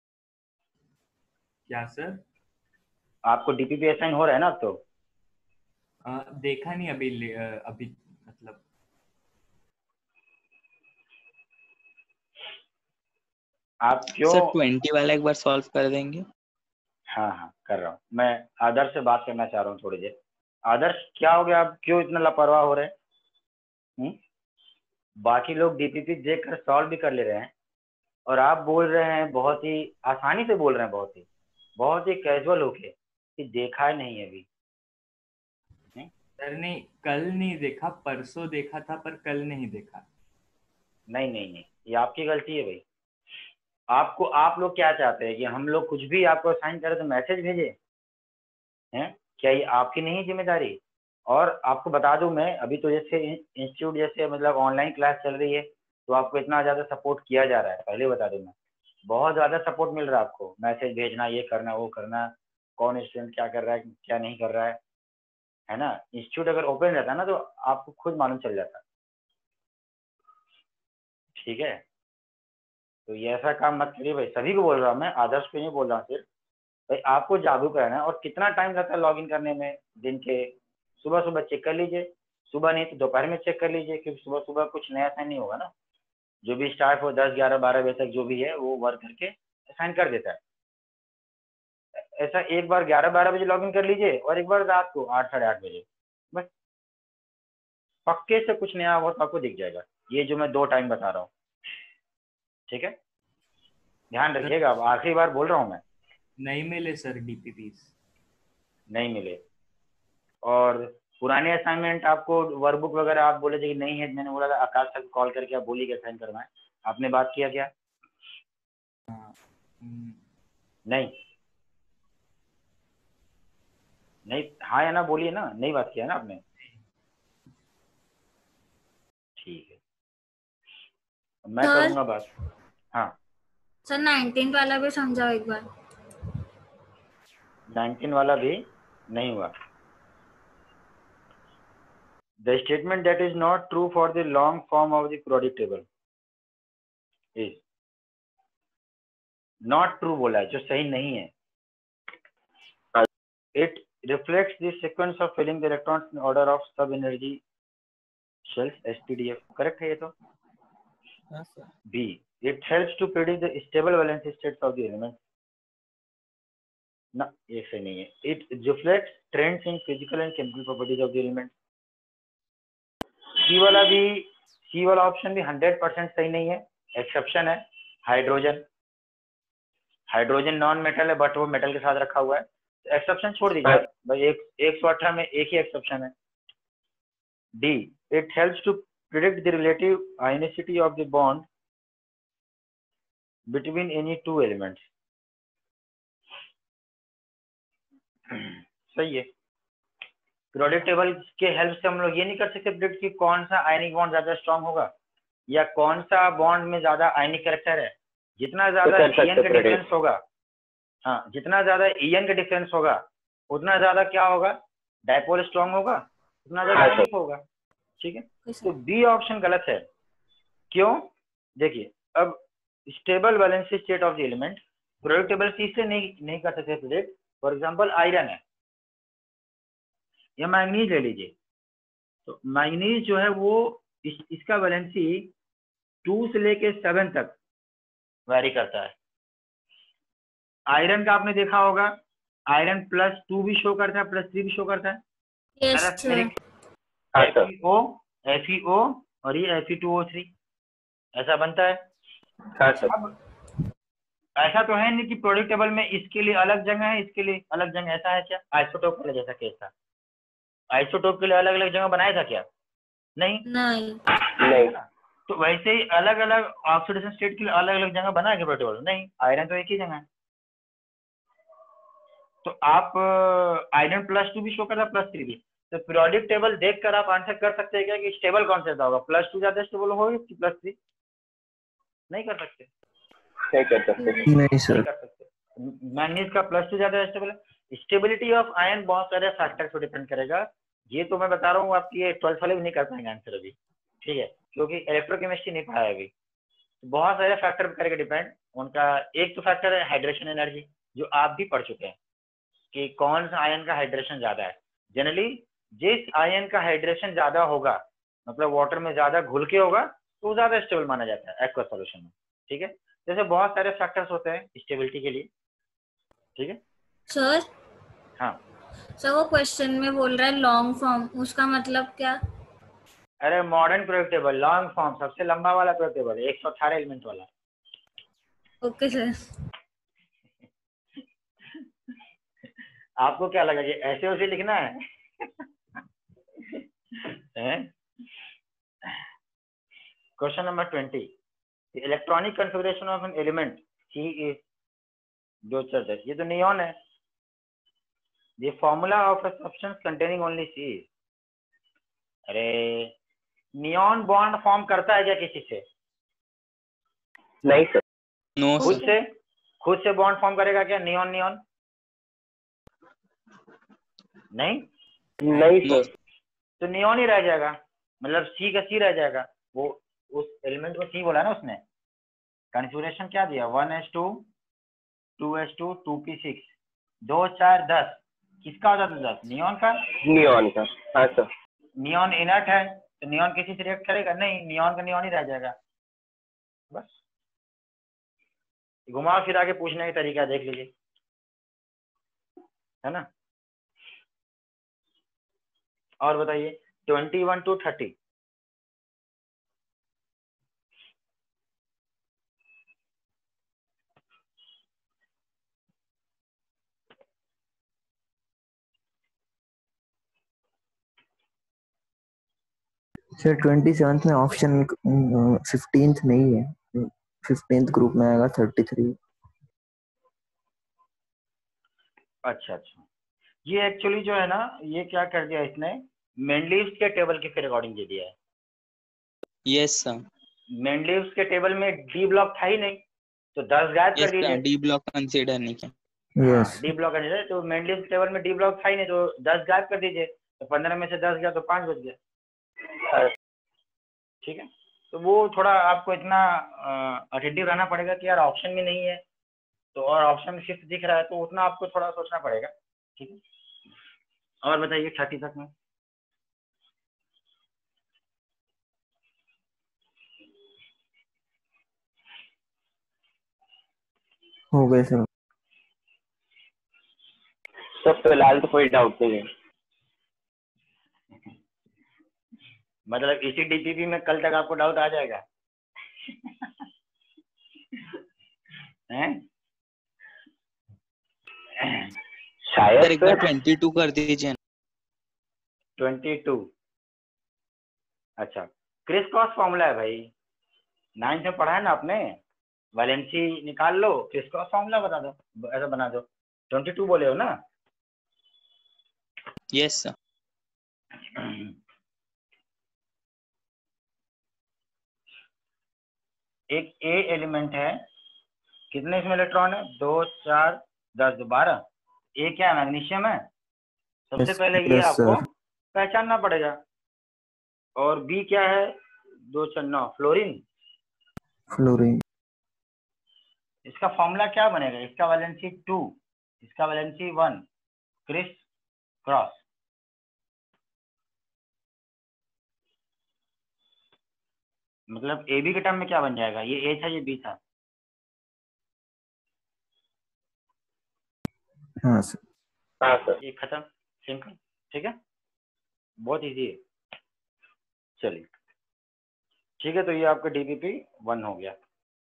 S11: क्या सर?
S1: आपको डीपीपी असाइन हो रहा है ना अब तो?
S11: देखा नहीं अभी अभी मतलब
S1: आप क्यों?
S10: सर 20 वाला एक बार सॉल्व कर देंगे?
S1: हाँ हाँ कर रहा हूँ मैं, आदर्श से बात करना चाह रहा हूँ थोड़ी देर। आदर्श क्या हो गया, आप क्यों इतना लापरवाह हो रहे हैं? बाकी लोग डीपीपी देख कर सॉल्व भी कर ले रहे हैं, और आप बोल रहे हैं बहुत ही आसानी से बोल रहे हैं, बहुत ही कैजुअल होके कि देखा है नहीं अभी।
S11: सर नहीं, कल नहीं देखा, परसों देखा था, पर कल नहीं देखा।
S1: नहीं नहीं नहीं, ये आपकी गलती है भाई। आपको, आप लोग क्या चाहते हैं कि हम लोग कुछ भी आपको असाइन करें तो मैसेज भेजे हैं? क्या ये आपकी नहीं जिम्मेदारी? और आपको बता दूं मैं, अभी तो जैसे इंस्टीट्यूट जैसे मतलब ऑनलाइन क्लास चल रही है, तो आपको इतना ज़्यादा सपोर्ट किया जा रहा है, पहले बता दूं मैं, बहुत ज़्यादा सपोर्ट मिल रहा है आपको, मैसेज भेजना, ये करना वो करना, कौन स्टूडेंट क्या कर रहा है क्या नहीं कर रहा है, है ना। इंस्टीट्यूट अगर ओपन रहता है ना तो आपको खुद मालूम चल जाता। ठीक है, तो ये ऐसा काम मत करिए भाई, सभी को बोल रहा हूँ मैं, आदर्श को नहीं बोल रहा हूँ सिर्फ भाई, आपको जागरूक रहना है। और कितना टाइम लगता है लॉगिन करने में दिन के? सुबह सुबह चेक कर लीजिए, सुबह नहीं तो दोपहर में चेक कर लीजिए, क्योंकि सुबह सुबह कुछ नया साइन नहीं होगा ना। जो भी स्टार्ट हो 10, 11, 12 बजे तक जो भी है वो वर्क करके साइन कर देता है। ऐसा एक बार 11, 12 बजे लॉगिन कर लीजिए और एक बार रात को 8, साढ़े 8 बजे, बस पक्के से कुछ नया होगा तो आपको दिख जाएगा। ये जो मैं 2 टाइम बता रहा हूँ, ठीक है, ध्यान रखिएगा। अब आखिरी बार बोल रहा हूँ मैं,
S11: नहीं मिले सर डीपीपीस,
S1: नहीं मिले। और पुराने असाइनमेंट आपको वर्कबुक वगैरह आप बोले थे कि नहीं है, मैंने बोला था आकाश तक कॉल करके आप बोलिए साइन करना है, आपने बात किया क्या? नहीं नहीं, हाँ या ना बोलिए ना, नहीं बात किया ना आपने? ठीक है, मैं
S8: सर?
S1: करूँगा बात। हाँ
S8: सर 19 वाला भी समझाओ एक बार।
S1: 19 वाला भी नहीं हुआ। The statement that is not true for the long form of the periodic table is not true बोला है, जो सही नहीं है। It reflects the sequence of filling the electrons in order of sub energy shells, SPDF, correct है ये तो? B, it helps to predict the stable valence states of the element, ना ये सही नहीं है। It reflects trends in physical and chemical properties of the element। सी वाला भी, सी वाला ऑप्शन भी 100% सही नहीं है, एक्सेप्शन है हाइड्रोजन। हाइड्रोजन नॉन मेटल है बट वो मेटल के साथ रखा हुआ है, तो एक्सेप्शन छोड़ दीजिए भाई। 118 में एक ही एक्सेप्शन है। D, it helps to predict the relative ionicity of the bond between any 2 elements, सही है। पीरियोडिक टेबल के हेल्प से हम लोग ये नहीं कर सकते प्रिडिक्ट कि कौन सा आयनिक बॉन्ड ज्यादा स्ट्रांग होगा या कौन सा बॉन्ड में ज्यादा आयनिक कैरेक्टर है। जितना ज्यादा ईएन का डिफरेंस होगा, हाँ जितना ज्यादा ईएन का डिफरेंस होगा उतना ज्यादा क्या होगा, डायपोल स्ट्रांग होगा, उतना ज्यादा आयनिक होगा। ठीक है, तो बी ऑप्शन गलत है। क्यों? देखिए, अब stable valency state of the element periodic table से इससे नहीं कर सकते प्रिडिक्ट। फॉर एग्जांपल आयरन है या मैग्नीज ले लीजिए, तो मैग्नीज जो है वो इसका वैलेंसी 2 से लेके 7 तक वैरी करता है। आयरन का आपने देखा होगा, आयरन +2 भी शो करता है, +3 भी शो करता है। FeO और ये Fe2O3 ऐसा बनता है। अब ऐसा तो है नहीं कि पीरियोडिक टेबल में इसके लिए अलग जगह है, इसके लिए अलग जगह, ऐसा है क्या? आइसोटोप के लिए जैसा केस था, आइसोटोप के लिए अलग अलग जगह बनाया था क्या? नहीं। तो वैसे ही अलग अलग ऑक्सीडेशन स्टेट के लिए अलग अलग जगह बनाया क्या पीरियोडिक टेबल? नहीं, आयरन तो एक ही जगह है। तो आप आयरन +2 भी शो करता है, +3 भी। तो पीरियोडिक टेबल देखकर आप आंसर कर सकते हैं क्या कि स्टेबल कौन सा होगा, +2 ज्यादा स्टेबल होगा कि +3? नहीं कर सकते,
S5: नहीं सर।
S1: कर सकते। मैग्नीज का +2 ज्यादा स्टेबल है। स्टेबिलिटी ऑफ आयन बहुत सारे फैक्टर्स पर डिपेंड करेगा। ये तो मैं बता रहा हूँ, आपकी ये 12th वाले भी नहीं कर पाएंगे आंसर अभी, ठीक है, क्योंकि इलेक्ट्रोकेमिस्ट्री नहीं पढ़ा है अभी। बहुत सारे फैक्टर पर करेगा डिपेंड उनका। एक तो फैक्टर है हाइड्रेशन एनर्जी, जो आप भी पढ़ चुके हैं कि कौन सा आयन का हाइड्रेशन ज्यादा है। जनरली जिस आयन का हाइड्रेशन ज्यादा होगा, मतलब वाटर में ज्यादा घुल के होगा, तो ज्यादा स्टेबल माना जाता है एक्वस सॉल्यूशन में। ठीक है, जैसे बहुत सारे फैक्टर्स होते हैं स्टेबिलिटी के लिए। ठीक है
S8: सर?
S1: हाँ
S8: सर वो क्वेश्चन में बोल रहा है लॉन्ग फॉर्म, उसका मतलब क्या?
S1: अरे modern periodic table long form सबसे लंबा वाला पीरियोडिक टेबल है, 118 एलिमेंट वाला।
S8: Okay sir.
S1: आपको क्या लगा कि ऐसे वैसे लिखना है? Question number 20, electronic configuration of an element C is, जो चल रहा है ये तो नियॉन है। The formula of a substance containing only C। अरे नियॉन बॉन्ड फॉर्म करता है क्या किसी से?
S2: नहीं सर।
S10: नो
S1: खुद से बॉन्ड फॉर्म करेगा क्या नियॉन? नहीं।
S2: नहीं
S10: नो
S2: सर।
S1: तो नियॉन ही रह जाएगा, मतलब सी का सी रह जाएगा। वो उस एलिमेंट को सी बोला ना उसने। कॉन्फ़िगरेशन क्या दिया, 1s2 2s2 2p6 2 4 10। किसका होता था 10? नियॉन का।
S2: नियॉन का, हाँ सर।
S1: नियॉन इनर्ट है तो नियॉन किसी से रिएक्ट करेगा नहीं, नियॉन का नियॉन ही रह जाएगा। बस घुमा फिरा के पूछने का तरीका देख लीजिए, है ना। और बताइए 21 to 30।
S5: सर 27th में ऑप्शन 15th नहीं है, 15th ग्रुप में आएगा 33।
S1: अच्छा अच्छा, ये एक्चुअली जो है ना, ये क्या कर दिया इसने, मेंडलीव्स के टेबल के फिर अकॉर्डिंग दे दिया है।
S10: Yes sir.
S1: मेंडलीव्स के टेबल में डी ब्लॉक था ही नहीं, तो 10 गायब कर
S10: यस
S1: दीजिए।
S10: सर, डी ब्लॉक कंसीडर नहीं किया।
S5: यस
S1: डी ब्लॉक कर, तो मेंडलीव्स के टेबल में डी ब्लॉक था ही नहीं, तो 10 गायब कर दीजिए। तो 15 में से 10 गया तो 5 बच गया। ठीक है, तो वो थोड़ा आपको इतना अटेंटिव रहना पड़ेगा कि यार ऑप्शन में नहीं है तो, और ऑप्शन में शिफ्ट दिख रहा है, तो उतना आपको थोड़ा सोचना पड़ेगा। ठीक है, और बताइए 30 तक में।
S5: हो गए सर।
S2: तो फिलहाल तो कोई डाउट नहीं है।
S1: मतलब इसी डीपीपी में कल तक आपको डाउट आ जाएगा। हैं?
S2: शायद
S10: सर एक बार 22 कर दीजिए।
S1: 22। अच्छा, क्रिस क्रॉस फॉर्मूला है भाई, 9th में पढ़ा है ना आपने। वैलेंसी निकाल लो, क्रिस क्रॉस फॉर्मूला बता दो, ऐसा बना दो। 22 बोले हो ना।
S10: Yes sir.
S1: एक ए एलिमेंट है, कितने इसमें इलेक्ट्रॉन है, 2 4 10 12। ए क्या है, मैग्नीशियम है। सबसे पहले ये
S5: यस
S1: आपको
S5: सर।
S1: पहचानना पड़ेगा। और बी क्या है, 2 4 9 फ्लोरीन।
S5: फ्लोरीन।
S1: इसका फॉर्मूला क्या बनेगा, इसका वैलेंसी 2, इसका वैलेंसी 1, क्रिस क्रॉस। मतलब ए बी के टर्म में क्या बन जाएगा, ये ए था ये बी था।
S5: हाँ सर।
S2: हाँ सर।
S1: ये खत्म, सिंपल। ठीक है, बहुत इजी है। चलिए ठीक है, तो ये आपका डीपीपी 1 हो गया।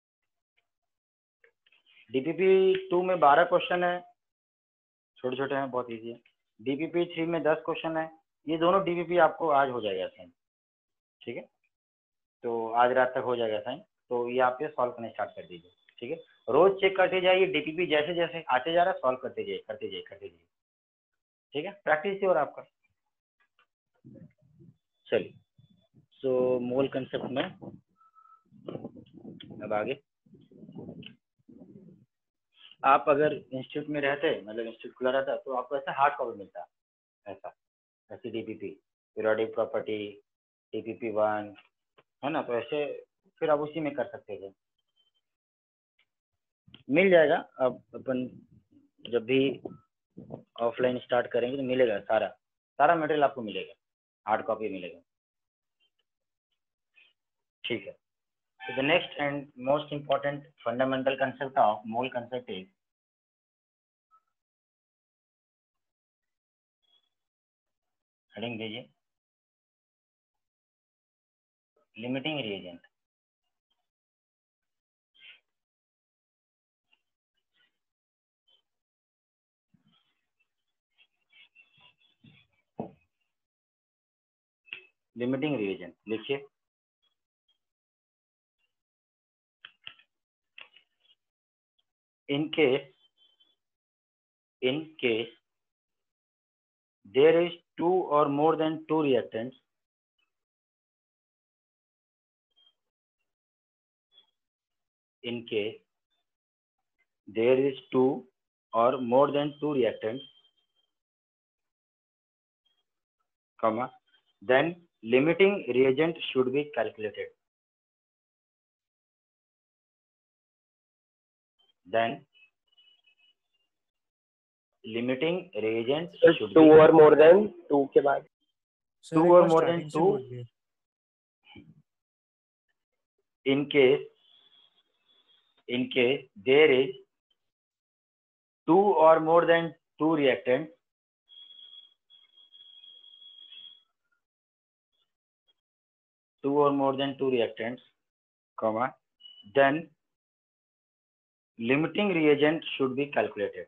S1: डीपीपी 2 में 12 क्वेश्चन है, छोटे छोटे हैं, बहुत इजी है। डीपीपी 3 में 10 क्वेश्चन है। ये दोनों डीपीपी आपको आज हो जाएगा साइन। ठीक है, तो आज रात तक हो जाएगा साइन, तो ये आप ये सॉल्व करना स्टार्ट कर दीजिए। ठीक है, रोज चेक करते जाइए, डीपीपी जैसे जैसे आते जा रहा है सॉल्व करते जाइए करते जाइए करते जाइए। ठीक है, प्रैक्टिस और आपका। चलिए, सो मोल कंसेप्ट में अब आगे। आप अगर इंस्टीट्यूट में रहते, मतलब इंस्टीट्यूट खुला रहता, तो आपको ऐसा हार्ड कॉपी मिलता, ऐसा ऐसी डीपीपी, पीरियोडिक प्रॉपर्टी, डीपीपी 1, है ना। तो ऐसे फिर आप उसी में कर सकते थे, मिल जाएगा। अब अपन जब भी ऑफलाइन स्टार्ट करेंगे तो मिलेगा, सारा सारा मटेरियल आपको मिलेगा, हार्ड कॉपी मिलेगा। ठीक है, so the next and most important fundamental concept of mole concept is heading दीजिए, limiting reagent। लिमिटिंग रिएजेंट लिखिए। in case there is 2 or more than 2 reactants, in case there is 2 or more than 2 reactants comma, then limiting reagent should be calculated. Then limiting reagent should
S2: to
S1: be
S2: और more than to के बाद
S1: two or more than two in case there is two or more than two reactants comma, then limiting reagent should be calculated.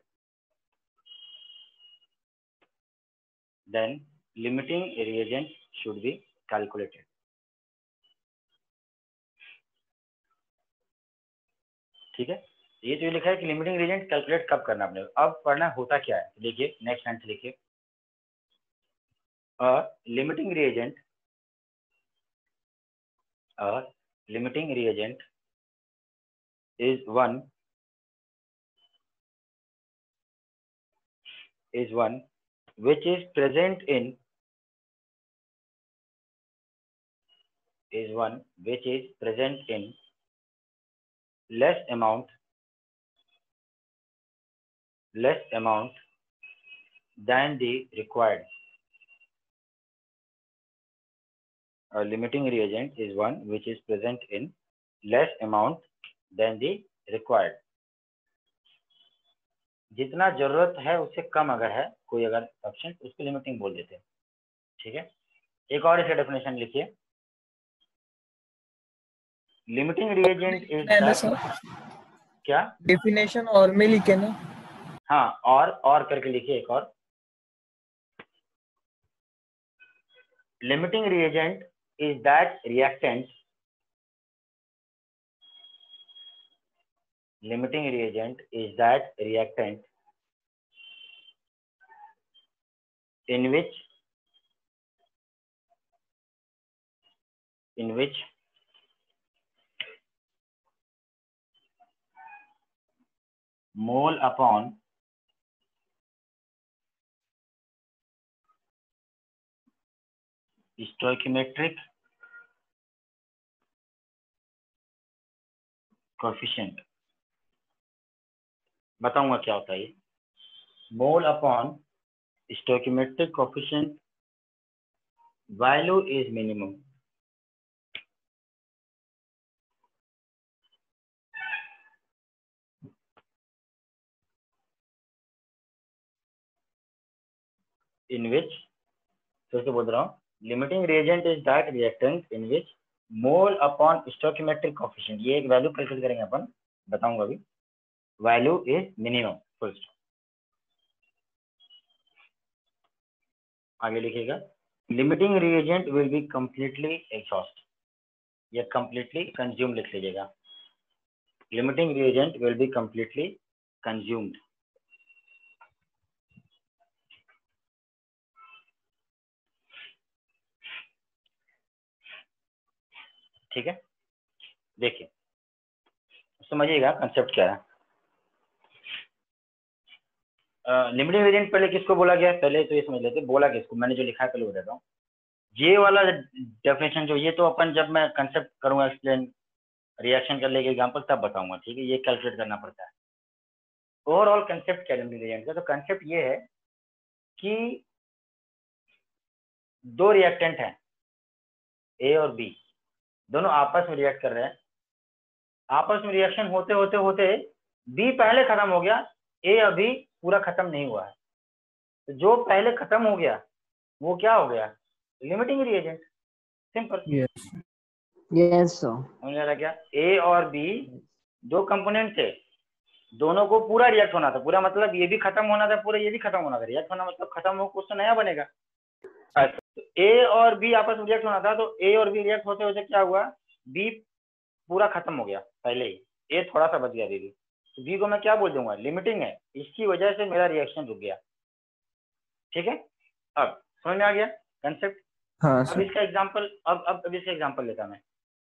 S1: Then limiting reagent should be calculated. ठीक है, ये जो लिखा है कि limiting reagent calculate कब करना आपने, अब पढ़ना होता क्या है। देखिए नेक्स्ट लाइन से लिखिए, limiting reagent is one which is present in less amount than the required. A limiting reagent is one which is present in less amount than the required. जितना जरूरत है उससे कम अगर है कोई अगर ऑप्शन, उसको लिमिटिंग बोल देते हैं। ठीक है, एक और इसका डेफिनेशन लिखिए, लिमिटिंग रिएजेंट इज क्या
S12: डेफिनेशन और में लिखे ना,
S1: हाँ और करके लिखिए एक और, limiting reagent is that reactant in which mole upon stoichiometric coefficient, बताऊंगा क्या होता है ये, mole upon stoichiometric coefficient value is minimum. In which, फिर से बोल रहा हूँ, limiting reagent is that reactant in which mole upon stoichiometric coefficient, ये एक वैल्यू कैलकुलेट करेंगे अपन, बताऊंगा अभी, value is minimum, full stop. आगे लिखिएगा, limiting reagent will be completely exhaust, या कंप्लीटली कंज्यूम लिख लीजिएगा, limiting reagent will be completely consumed. ठीक है, देखिए समझिएगा कंसेप्ट क्या है। लिमिटिंग रिएजेंट पहले किसको बोला गया, पहले तो ये समझ लेते बोला किसको, मैंने जो लिखा है पहले बताता हूँ। ये वाला डेफिनेशन जो, ये तो अपन जब मैं कंसेप्ट करूंगा एक्सप्लेन, रिएक्शन कर लेके एग्जांपल तब बताऊंगा। ठीक है, ये कैलकुलेट करना पड़ता है। ओवरऑल कंसेप्ट क्या लिमिटिंग रिएजेंट का, तो कंसेप्ट ये है कि दो रिएक्टेंट हैं ए और बी, दोनों आपस में रिएक्ट कर रहे हैं, आपस में रिएक्शन होते होते होते बी पहले खत्म हो गया, ए अभी पूरा खत्म नहीं हुआ है, तो जो पहले खत्म हो गया वो क्या हो गया, limiting reagent, simple.
S6: Yes sir,
S1: समझ आ रहा क्या, ए और बी दो कंपोनेंट थे, दोनों को पूरा रिएक्ट होना था, पूरा मतलब ये भी खत्म होना था, पूरा ये भी खत्म होना था, रिएक्ट होना मतलब खत्म हो कुछ तो नया बनेगा। तो ए और बी आपस में रिएक्ट होना था, तो ए और बी रिएक्ट होते होते क्या हुआ, बी पूरा खत्म हो गया पहले ही, ए थोड़ा सा बच गया अभी भी, तो बी को मैं क्या बोल दूंगा, लिमिटिंग है, इसकी वजह से मेरा रिएक्शन रुक गया। ठीक है, अब समझ में आ गया कंसेप्ट।
S5: हाँ
S1: अब इसका एग्जांपल, अब इसका एग्जांपल लेता मैं,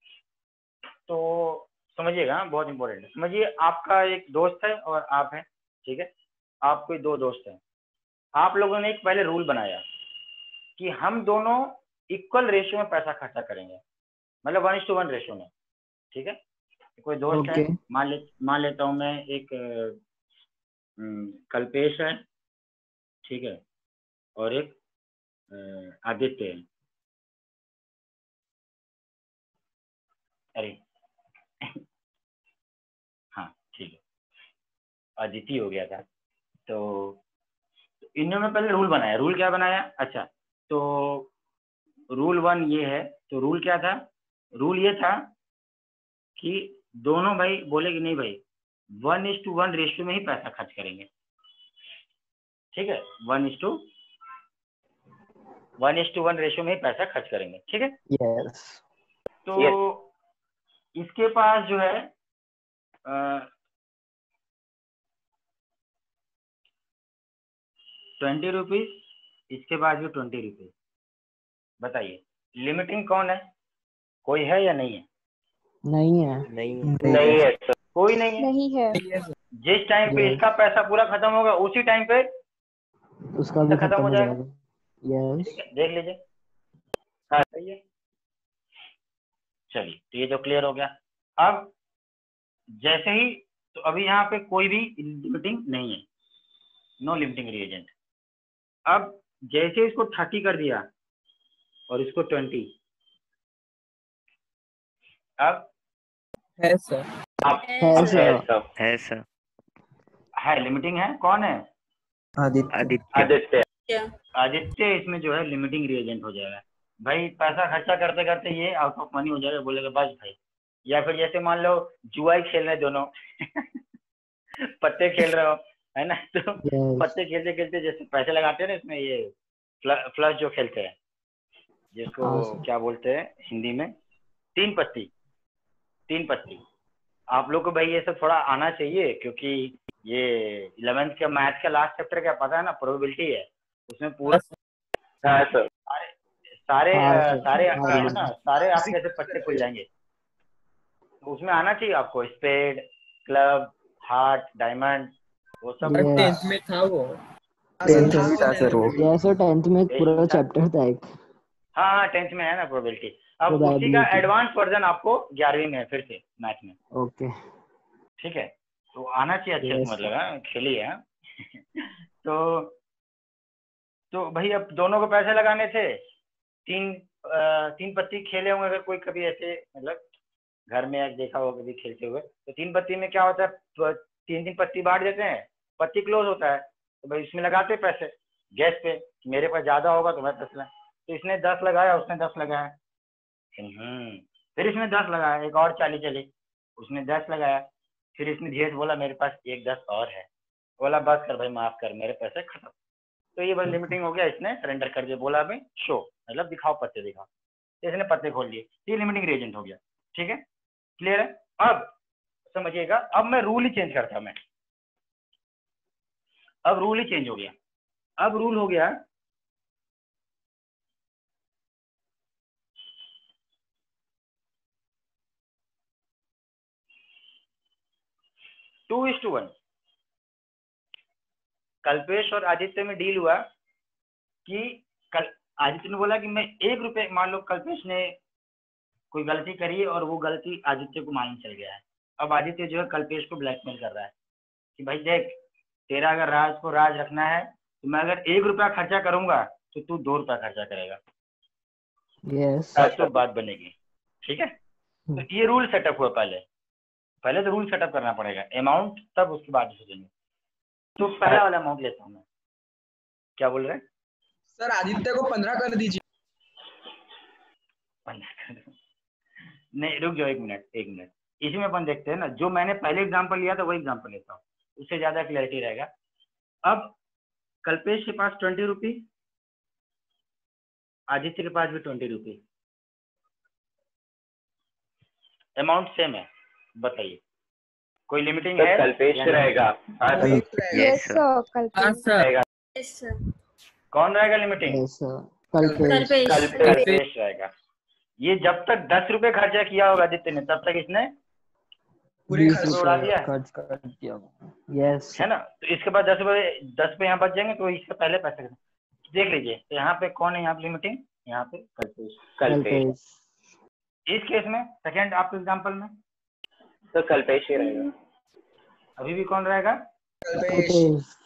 S1: तो समझिएगा बहुत इंपॉर्टेंट है। समझिए आपका एक दोस्त है और आप हैं, ठीक है, आप कोई दो दोस्त हैं, आप लोगों ने एक पहले रूल बनाया कि हम दोनों इक्वल रेशियो में पैसा खर्चा करेंगे, मतलब 1:1 रेशियो में। ठीक है, कोई दोस्त है, मान लेता हूँ मैं, एक कल्पेश है, ठीक है, और एक आदित्य है। अरे हाँ ठीक है, आदित्य हो गया था। तो इन्होंने पहले रूल बनाया। रूल क्या बनाया? अच्छा, तो रूल 1 ये है। तो रूल क्या था? रूल ये था कि दोनों भाई बोले कि नहीं भाई 1:1 रेशियो में ही पैसा खर्च करेंगे। ठीक है, 1:1 रेशियो में ही पैसा खर्च करेंगे। ठीक है,
S5: यस।
S1: तो इसके पास जो है 20 रुपीज, इसके पास भी 20 रुपीज। बताइए लिमिटिंग कौन है? कोई है या नहीं है?
S6: नहीं है।
S2: नहीं है सर।
S1: कोई नहीं है।
S7: नहीं है।
S1: जिस टाइम पे इसका पैसा पूरा खत्म होगा उसी टाइम पे
S6: उसका भी
S1: खत्म हो जाएगा।
S6: यस।
S1: ठीक है, देख लीजिए। हाँ सही है। चलिए, तो ये जो क्लियर हो गया। अब जैसे ही, तो अभी यहाँ पे कोई भी लिमिटिंग नहीं है, नो लिमिटिंग रिएजेंट। अब जैसे इसको 30 कर दिया और इसको 20, अब
S12: है सर।
S4: है सर।
S1: है लिमिटिंग है। कौन है?
S5: आदित्य।
S1: आदित्य इसमें जो है लिमिटिंग रिएजेंट हो जाएगा। भाई पैसा खर्चा करते करते ये आउट ऑफ मनी हो जाएगा, बोलेगा बस भाई। या फिर जैसे मान लो जुआ ही खेल रहे दोनों पत्ते खेल रहे हो, है ना, तो पत्ते खेलते खेलते जैसे पैसे लगाते हैं ना इसमें, ये फ्लश जो खेलते हैं, जिसको क्या बोलते हैं हिंदी में, 3 पत्ती। आप लोग को भाई ये सब थोड़ा आना चाहिए, क्योंकि ये 11th का मैथ का लास्ट चैप्टर क्या पता है ना, प्रोबेबिलिटी है, उसमें पूरा सारे है ना, सारे आपके ऐसे पत्ते खुल जाएंगे। तो उसमें आना चाहिए आपको स्पेड, क्लब, हार्ट, डायमंड, वो सब।
S12: 10th में था वो।
S5: 10th में था सर वो।
S6: यस, 10th में पूरा चैप्टर था एक।
S1: हाँ 10th में है ना प्रोबेबिलिटी। अब उसी का एडवांस वर्जन आपको 11वीं में है फिर से मैथ में।
S6: ओके,
S1: ठीक है, तो आना चाहिए अच्छे से, मतलब है खेली है। तो भाई अब दोनों को पैसे लगाने थे। 3 पत्ती खेले होंगे अगर कोई कभी ऐसे, मतलब घर में देखा होगा कभी खेलते हुए। तो 3 पत्ती में क्या होता है, 3 पत्ती बांट देते हैं, पत्ती क्लोज होता है, तो भाई इसमें लगाते पैसे गैस पे, मेरे पास ज्यादा होगा तो मैं पैसे लगाया। तो इसने 10 लगाया, उसने 10 लगाया, फिर इसने 10 लगाया, एक और 40 चली, उसने 10 लगाया, फिर इसने धीरे से बोला मेरे पास एक 10 और है, बोला बस कर भाई माफ कर, मेरे पैसे खत्म। तो ये बस लिमिटिंग हो गया, इसने सरेंडर कर दिया, बोला भाई शो, मतलब दिखाओ पत्ते दिखाओ, तो इसने पत्ते खोल लिए, ये लिमिटिंग रिएजेंट हो गया। ठीक है, क्लियर है? अब समझिएगा, अब मैं रूल ही चेंज करता हूं मैं। अब रूल ही चेंज हो गया। अब रूल हो गया 2:1। कल्पेश और आदित्य में डील हुआ कि आदित्य ने बोला कि मैं 1 रुपये, मान लो कल्पेश ने कोई गलती करी और वो गलती आदित्य को मालूम चल गया है। अब आदित्य जो है कल्पेश को ब्लैकमेल कर रहा है कि भाई देख, तेरा अगर राज को राज रखना है तो मैं अगर 1 रुपया खर्चा करूंगा तो तू 2 रुपया खर्चा करेगा।
S6: यस,
S1: तो बात बनेगी। ठीक है, तो ये रूल सेटअप हुआ। पहले तो रूल सेटअप करना पड़ेगा, अमाउंट तब उसके बाद सोचेंगे। तो पहला वाला अमाउंट लेता हूँ मैं। क्या बोल रहे हैं
S12: सर? आदित्य को 15 कर दीजिए।
S1: 15 नहीं, रुक जाओ 1 मिनट। इसी में अपन देखते हैं ना, जो मैंने पहले एग्जांपल लिया था वही एग्जांपल लेता हूँ, उससे ज्यादा क्लैरिटी रहेगा। अब कल्पेश के पास 20 रुपीज, आदित्य के पास भी 20 रुपीज, अमाउंट सेम है। बताइए कोई लिमिटिंग है?
S2: कल्पेश रहेगा।
S7: Yes sir, Kalpesh.
S1: कौन रहेगा लिमिटिंग?
S8: कल्पेश
S1: रहेगा। ये जब तक 10 रुपए खर्चा किया होगा आदित्य ने, तब तक इसने
S6: पूरे
S1: उड़ा दिया,
S6: खर्च कर दिया। यस,
S1: है ना। तो इसके बाद 10 रुपए यहाँ बच जाएंगे, तो इससे पहले पैसे देख लीजिए, तो यहाँ पे कौन है, यहाँ पे लिमिटिंग, यहाँ पे कल्पेश।
S2: कल्पेश।
S1: इस केस में सेकेंड आपके एग्जाम्पल में
S2: तो कल्पेश ही रहेगा।
S1: अभी भी कौन रहेगा?
S12: कल्पेश।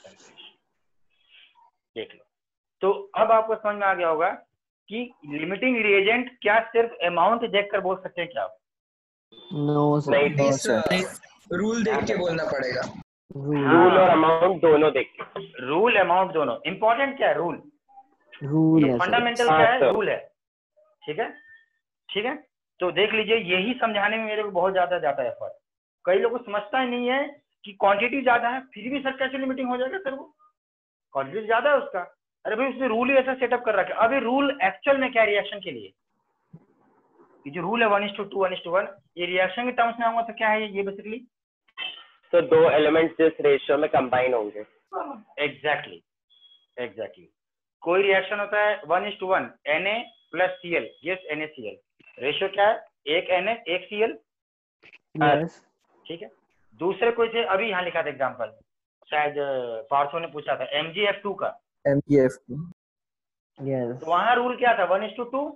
S1: देख लो, तो अब आपको समझ में आ गया होगा कि लिमिटिंग रिएजेंट क्या सिर्फ अमाउंट देखकर बोल सकते हैं क्या आप?
S6: No sir.
S2: नहीं सर,
S12: रूल देख के बोलना पड़ेगा।
S2: रूल और अमाउंट दोनों देख के।
S1: रूल अमाउंट दोनों। इंपॉर्टेंट क्या है? रूल।
S6: रूल
S1: ये
S6: है
S1: फंडामेंटल
S6: सर।
S1: क्या है? रूल है। ठीक है, ठीक है। तो देख लीजिए, यही समझाने में मेरे को बहुत ज्यादा जाता है एफर्ट। कई लोगों को समझता ही नहीं है कि क्वांटिटी ज्यादा है, फिर भी सर कैसे लिमिटिंग हो जाएगा सर? वो क्वांटिटी ज्यादा है उसका। अरे भाई, उसने रूल ही ऐसा सेटअप कर रखा है। अभी रूल एक्चुअल में क्या रिएक्शन के लिए, ये जो रूल है 1:2 1:1, ये रिएक्शन के टर्म्स में आऊंगा तो क्या है ये बेसिकली?
S2: तो दो एलिमेंट्स जिस रेशियो में कंबाइन होंगे।
S1: Exactly, exactly. कोई रिएक्शन होता है 1:1, Na + Cl, yes NaCl। Ratio क्या है? 1 Na 1 Cl। ठीक है। दूसरे कोई थे, अभी यहाँ लिखा था एग्जाम्पल, शायद पार्थो ने पूछा था MgF2 का।
S5: MgF2।
S6: यस।
S1: तो वहाँ रूल क्या था? 1:2।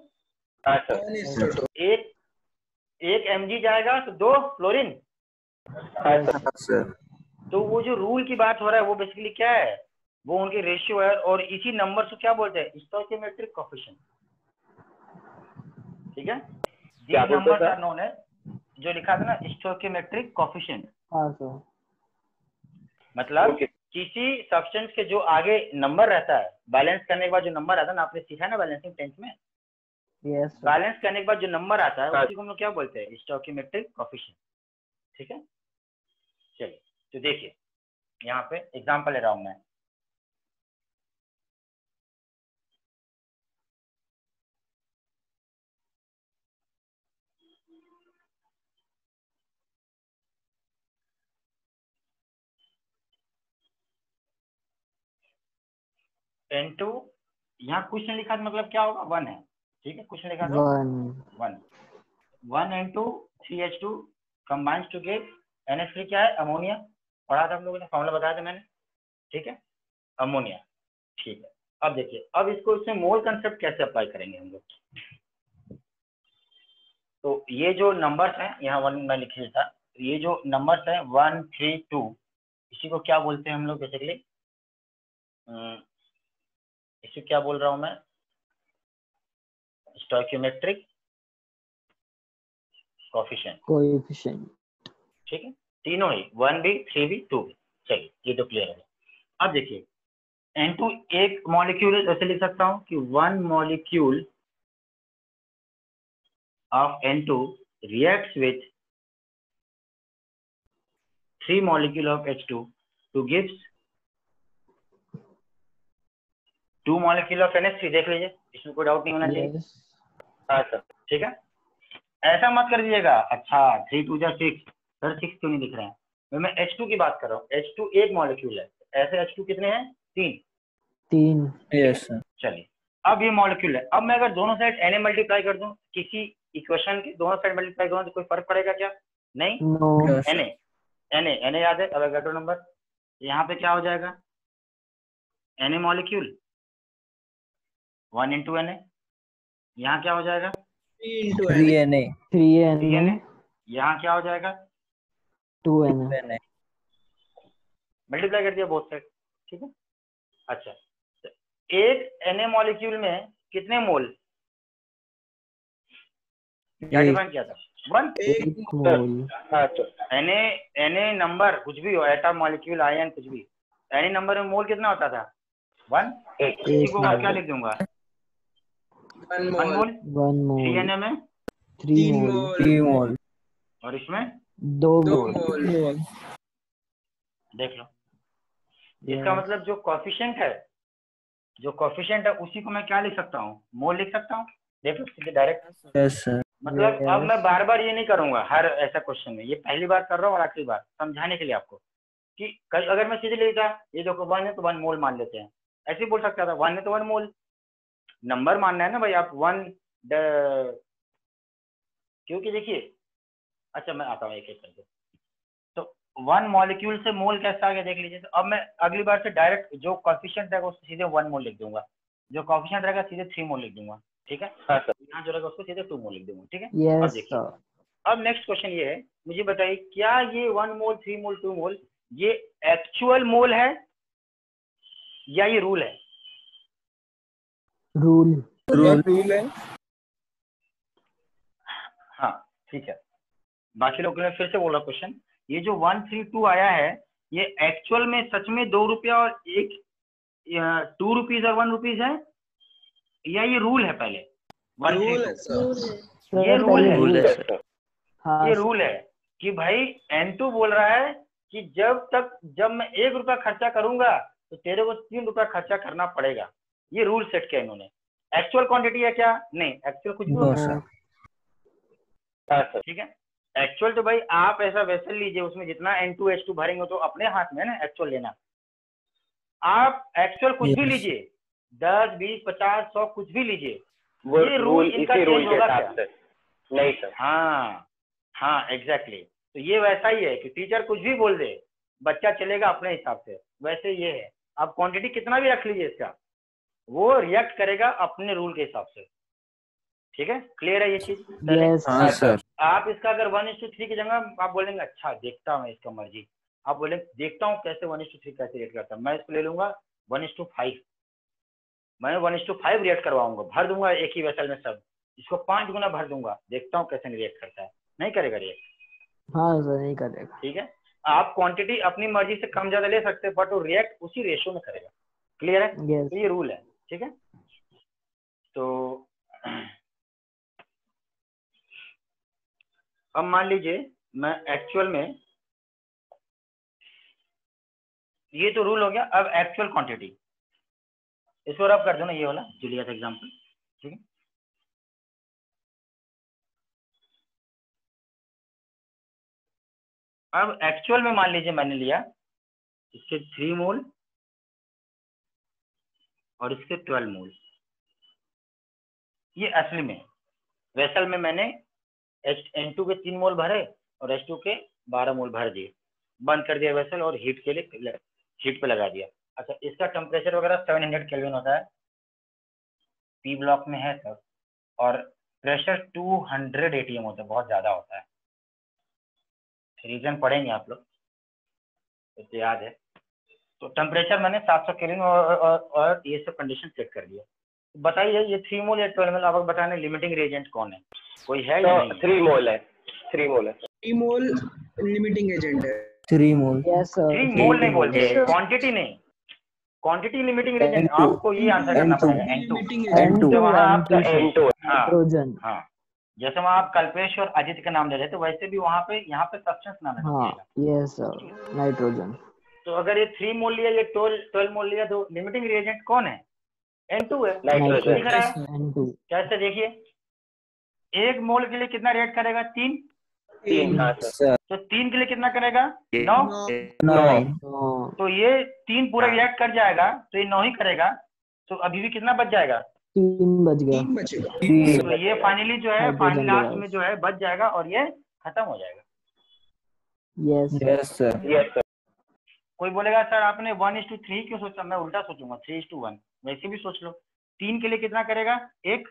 S1: एक Mg जाएगा तो 2 फ्लोरीन। तो वो जो रूल की बात हो रहा है वो बेसिकली क्या है? वो उनके रेशियो है, और इसी नंबर से क्या बोलते हैं? Stoichiometric coefficient. ठीक है,
S2: क्या
S1: नंबर आर नोन है, जो लिखा था ना स्टोइकियोमेट्रिक कोएफिशिएंट। मतलब किसी सब्सटेंस के जो आगे नंबर रहता है, बैलेंस करने के बाद जो नंबर आता है ना, आपने सीखा ना बैलेंसिंग टेंस में।
S6: यस।
S1: बैलेंस करने के बाद जो नंबर आता है उसी को हम लोग क्या बोलते हैं? Stoichiometric coefficient. ठीक है, चलिए तो देखिए, यहाँ पे एग्जांपल ले रहा हूं मैं। N2, यहाँ कुछ नहीं लिखा तो मतलब क्या होगा? 1 है। ठीक है, कुछ नहीं लिखा तो 1 N2 3H2 combines to get NH3 क्या है? अमोनिया। पढ़ा था हम लोगों ने, फॉर्मूला बताया था मैंने। ठीक है, अमोनिया। ठीक है, अब देखिए, अब इसको इसमें मोल कंसेप्ट कैसे अप्लाई करेंगे हम लोग? तो ये जो नंबर्स हैं, यहाँ 1 मैं लिख लेता, ये जो नंबर्स हैं 1 3 2, इसी को क्या बोलते हैं हम लोग बेसिकली? इसे क्या बोल रहा हूं मैं? Stoichiometric coefficient. ठीक है, तीनों ही 1 भी 3 भी 2 भी। चलिए, ये तो क्लियर है। अब देखिए, N2 एक मॉलिक्यूल है, ऐसे लिख सकता हूं कि 1 molecule of N2 reacts with 3 molecule of H2 to gives 2 molecule of NH3। देख लीजिए, इसमें कोई डाउट नहीं होना चाहिए। हाँ सर, ठीक है। ऐसा मत कर दीजिएगा, अच्छा 3 2 6 सर, 6 क्यों नहीं दिख रहे हैं? मैं H2 की बात कर रहा हूँ। H2 एक मॉलिक्यूल है, ऐसे H2 कितने हैं? 3।
S5: Yes sir.
S1: चलिए, अब ये मॉलिक्यूल है। अब मैं अगर दोनों साइड Na मल्टीप्लाई कर दूं, किसी इक्वेशन के दोनों साइड मल्टीप्लाई करूं तो कोई फर्क पड़ेगा क्या? नहीं। Na याद है, अवोगाड्रो नंबर। यहाँ पे क्या हो जाएगा? Na molecule 1 × Na। यहाँ क्या हो जाएगा?
S6: 3Na।
S1: यहाँ क्या हो जाएगा?
S6: 2Na।
S1: मल्टीप्लाई कर दिया बोथ साइड। ठीक है, अच्छा, तो एक Na मॉलिक्यूल में कितने मोल क्या डिफाइन किया था? 1
S6: मोल।
S1: Na नंबर कुछ भी हो, एटम मॉलिक्यूल आयन कुछ भी, Na नंबर में मोल कितना होता था? 1। इसी को मैं क्या लिख दूंगा? 1 मोल। 3Na में
S6: 3 मोल।
S1: और इसमें
S6: 2 मोल।
S1: देख लो, इसका मतलब जो कोएफिशिएंट है, उसी को मैं क्या लिख सकता हूँ? मोल लिख सकता हूँ। देख लो सीधे डायरेक्ट।
S5: Yes sir.
S1: मतलब अब मैं बार बार ये नहीं करूंगा हर ऐसा क्वेश्चन में, ये पहली बार कर रहा हूँ और आखिरी बार समझाने के लिए आपको, कि अगर मैं सीधे लिखता, ये देखो 1 है तो 1 मोल मान लेते हैं, ऐसे ही बोल सकता था 1 है तो 1 मोल। नंबर मानना है ना भाई, आप 1 क्योंकि देखिए, अच्छा मैं आता हूँ एक एक करके। तो 1 मॉलिक्यूल से मोल कैसा आ गया देख लीजिए। तो अब मैं अगली बार से डायरेक्ट जो कोएफिशिएंट है उसको सीधे 1 मोल लिख दूंगा। जो कोएफिशिएंट रहेगा सीधे 3 मोल लिख दूंगा, ठीक है।
S2: हाँ सर।
S1: यहाँ जो रहेगा उसको सीधे 2 मोल लिख दूंगा, ठीक है।
S6: यस
S1: अब देखिए, अब नेक्स्ट क्वेश्चन ये है, मुझे बताइए क्या ये 1 मोल 3 मोल 2 मोल ये एक्चुअल मोल है या ये रूल है?
S6: रूल है।
S1: हाँ ठीक है, बाकी लोग फिर से बोल रहा क्वेश्चन, ये जो 132 आया है ये एक्चुअल में सच में 2 रुपया और 2 रुपीज और 1 रुपीज है या ये रूल है? पहले
S12: रूल है सर।
S1: ये रूल है,
S6: हाँ
S1: ये रूल है कि भाई N2 बोल रहा है कि जब मैं 1 रुपया खर्चा करूंगा तो तेरे को 3 रुपया खर्चा करना पड़ेगा। ये रूल सेट किया इन्होंने। एक्चुअल क्वांटिटी है क्या? नहीं, एक्चुअल कुछ भी हो सकता है, ठीक है। एक्चुअल तो भाई आप ऐसा वेसल लीजिए, उसमें जितना N2 H2 भरेंगे तो अपने हाथ में है ना एक्चुअल लेना। आप एक्चुअल कुछ भी लीजिए, 10 20 50 100 कुछ भी लीजिए, ये रूल इनका चेंज होगा क्या?
S2: नहीं सर।
S1: हाँ एग्जैक्टली। तो ये वैसा ही है कि टीचर कुछ भी बोल दे, बच्चा चलेगा अपने हिसाब से, वैसे ये है। आप क्वांटिटी कितना भी रख लीजिए इसका, वो रिएक्ट करेगा अपने रूल के हिसाब से, ठीक है। क्लियर है ये चीज?
S6: Yes
S5: sir.
S1: आप इसका अगर 1:3 की जगह आप बोलेंगे अच्छा देखता हूँ इसका मर्जी, आप बोलेंगे देखता हूँ कैसे 1:3 कैसे रिएक्ट करता है, मैं इसको ले लूंगा 1:5, मैं 1:5 रिएक्ट करवाऊंगा, भर दूंगा एक ही वेसल में सब, इसको 5 गुना भर दूंगा, देखता हूँ कैसे रिएक्ट करता है। नहीं करेगा रिएक्ट?
S6: हाँ सर, नहीं करेगा।
S1: ठीक है, आप क्वांटिटी अपनी मर्जी से कम ज्यादा ले सकते हैं, बट वो रिएक्ट उसी रेशियो में करेगा। क्लियर है?
S6: yes.
S1: तो ये रूल है, ठीक है। तो अब मान लीजिए मैं एक्चुअल में, ये तो रूल हो गया। अब एक्चुअल क्वांटिटी, इसको रब कर दो ना, ये वाला जो लिया था एग्जाम्पल, ठीक है। अब एक्चुअल में मान लीजिए मैंने लिया इसके 3 मोल और इसके 12 मोल। ये असली में वेसल में मैंने N2 के 3 मोल भरे और H2 के 12 मोल भर दिए, बंद कर दिया वेसल और हीट के लिए हीट पे लगा दिया। अच्छा, इसका टेम्परेचर वगैरह 700 केल्विन होता है, पी ब्लॉक में है सर, और प्रेशर 200 ATM होता है, बहुत ज्यादा होता है। रीजन पढ़ेंगे आप लोग, तो याद है। तो टेम्परेचर मैंने 700 केल्विन और ये सब कंडीशन सेट कर दिया। बताइए ये 3 मोल या 12 मोल, आप बताने लिमिटिंग रिएजेंट कौन है? कोई है या नहीं?
S2: 3 मोल है। 3 मोल है।
S12: 3 मोल लिमिटिंग एजेंट है।
S5: 3 मोल।
S6: Yes sir.
S1: 3 मोल नहीं बोलते, क्वांटिटी नहीं, क्वांटिटी लिमिटिंग रिएजेंट। आपको ये आंसर करना पड़ेगा, N2। तो वहाँ आपका
S2: N2
S6: नाइट्रोजन।
S1: हाँ, जैसे वहाँ आप कल्पेश और अजित का नाम ले रहे थे, वैसे भी वहाँ पे यहाँ पे सब्सटेंस नाम है।
S6: हाँ यस सर, नाइट्रोजन।
S1: तो अगर ये 3 मोल लिया, ये 12 मोल लिया, तो लिमिटिंग रिएजेंट कौन है? N2 है।
S2: नाइट्रोजन।
S1: दिख रहा है?
S6: N2।
S1: कैसे देखिए, 1 मोल के लिए कितना रिएक्ट करेगा? 3।
S2: 3। हाँ सर।
S1: तो 3 के लिए कितना करेगा? 9।
S5: 9।
S1: तो ये 3 पूरा रिएक्ट कर जाएगा, तो ये 9 ही करेगा। तो अभी भी कितना बच जाएगा?
S6: 3 बच गया।
S12: 3 बचेगा।
S1: तो ये फाइनली जो है, फाइनल लास्ट में जो है बच जाएगा और ये खत्म हो जाएगा।
S6: Yes
S5: sir.
S2: Yes sir.
S1: कोई बोलेगा सर आपने 1:3 क्यों सोचा? मैं उल्टा सोचूंगा, 3:1। वैसे भी सोच लो। 3 के लिए कितना करेगा? 1।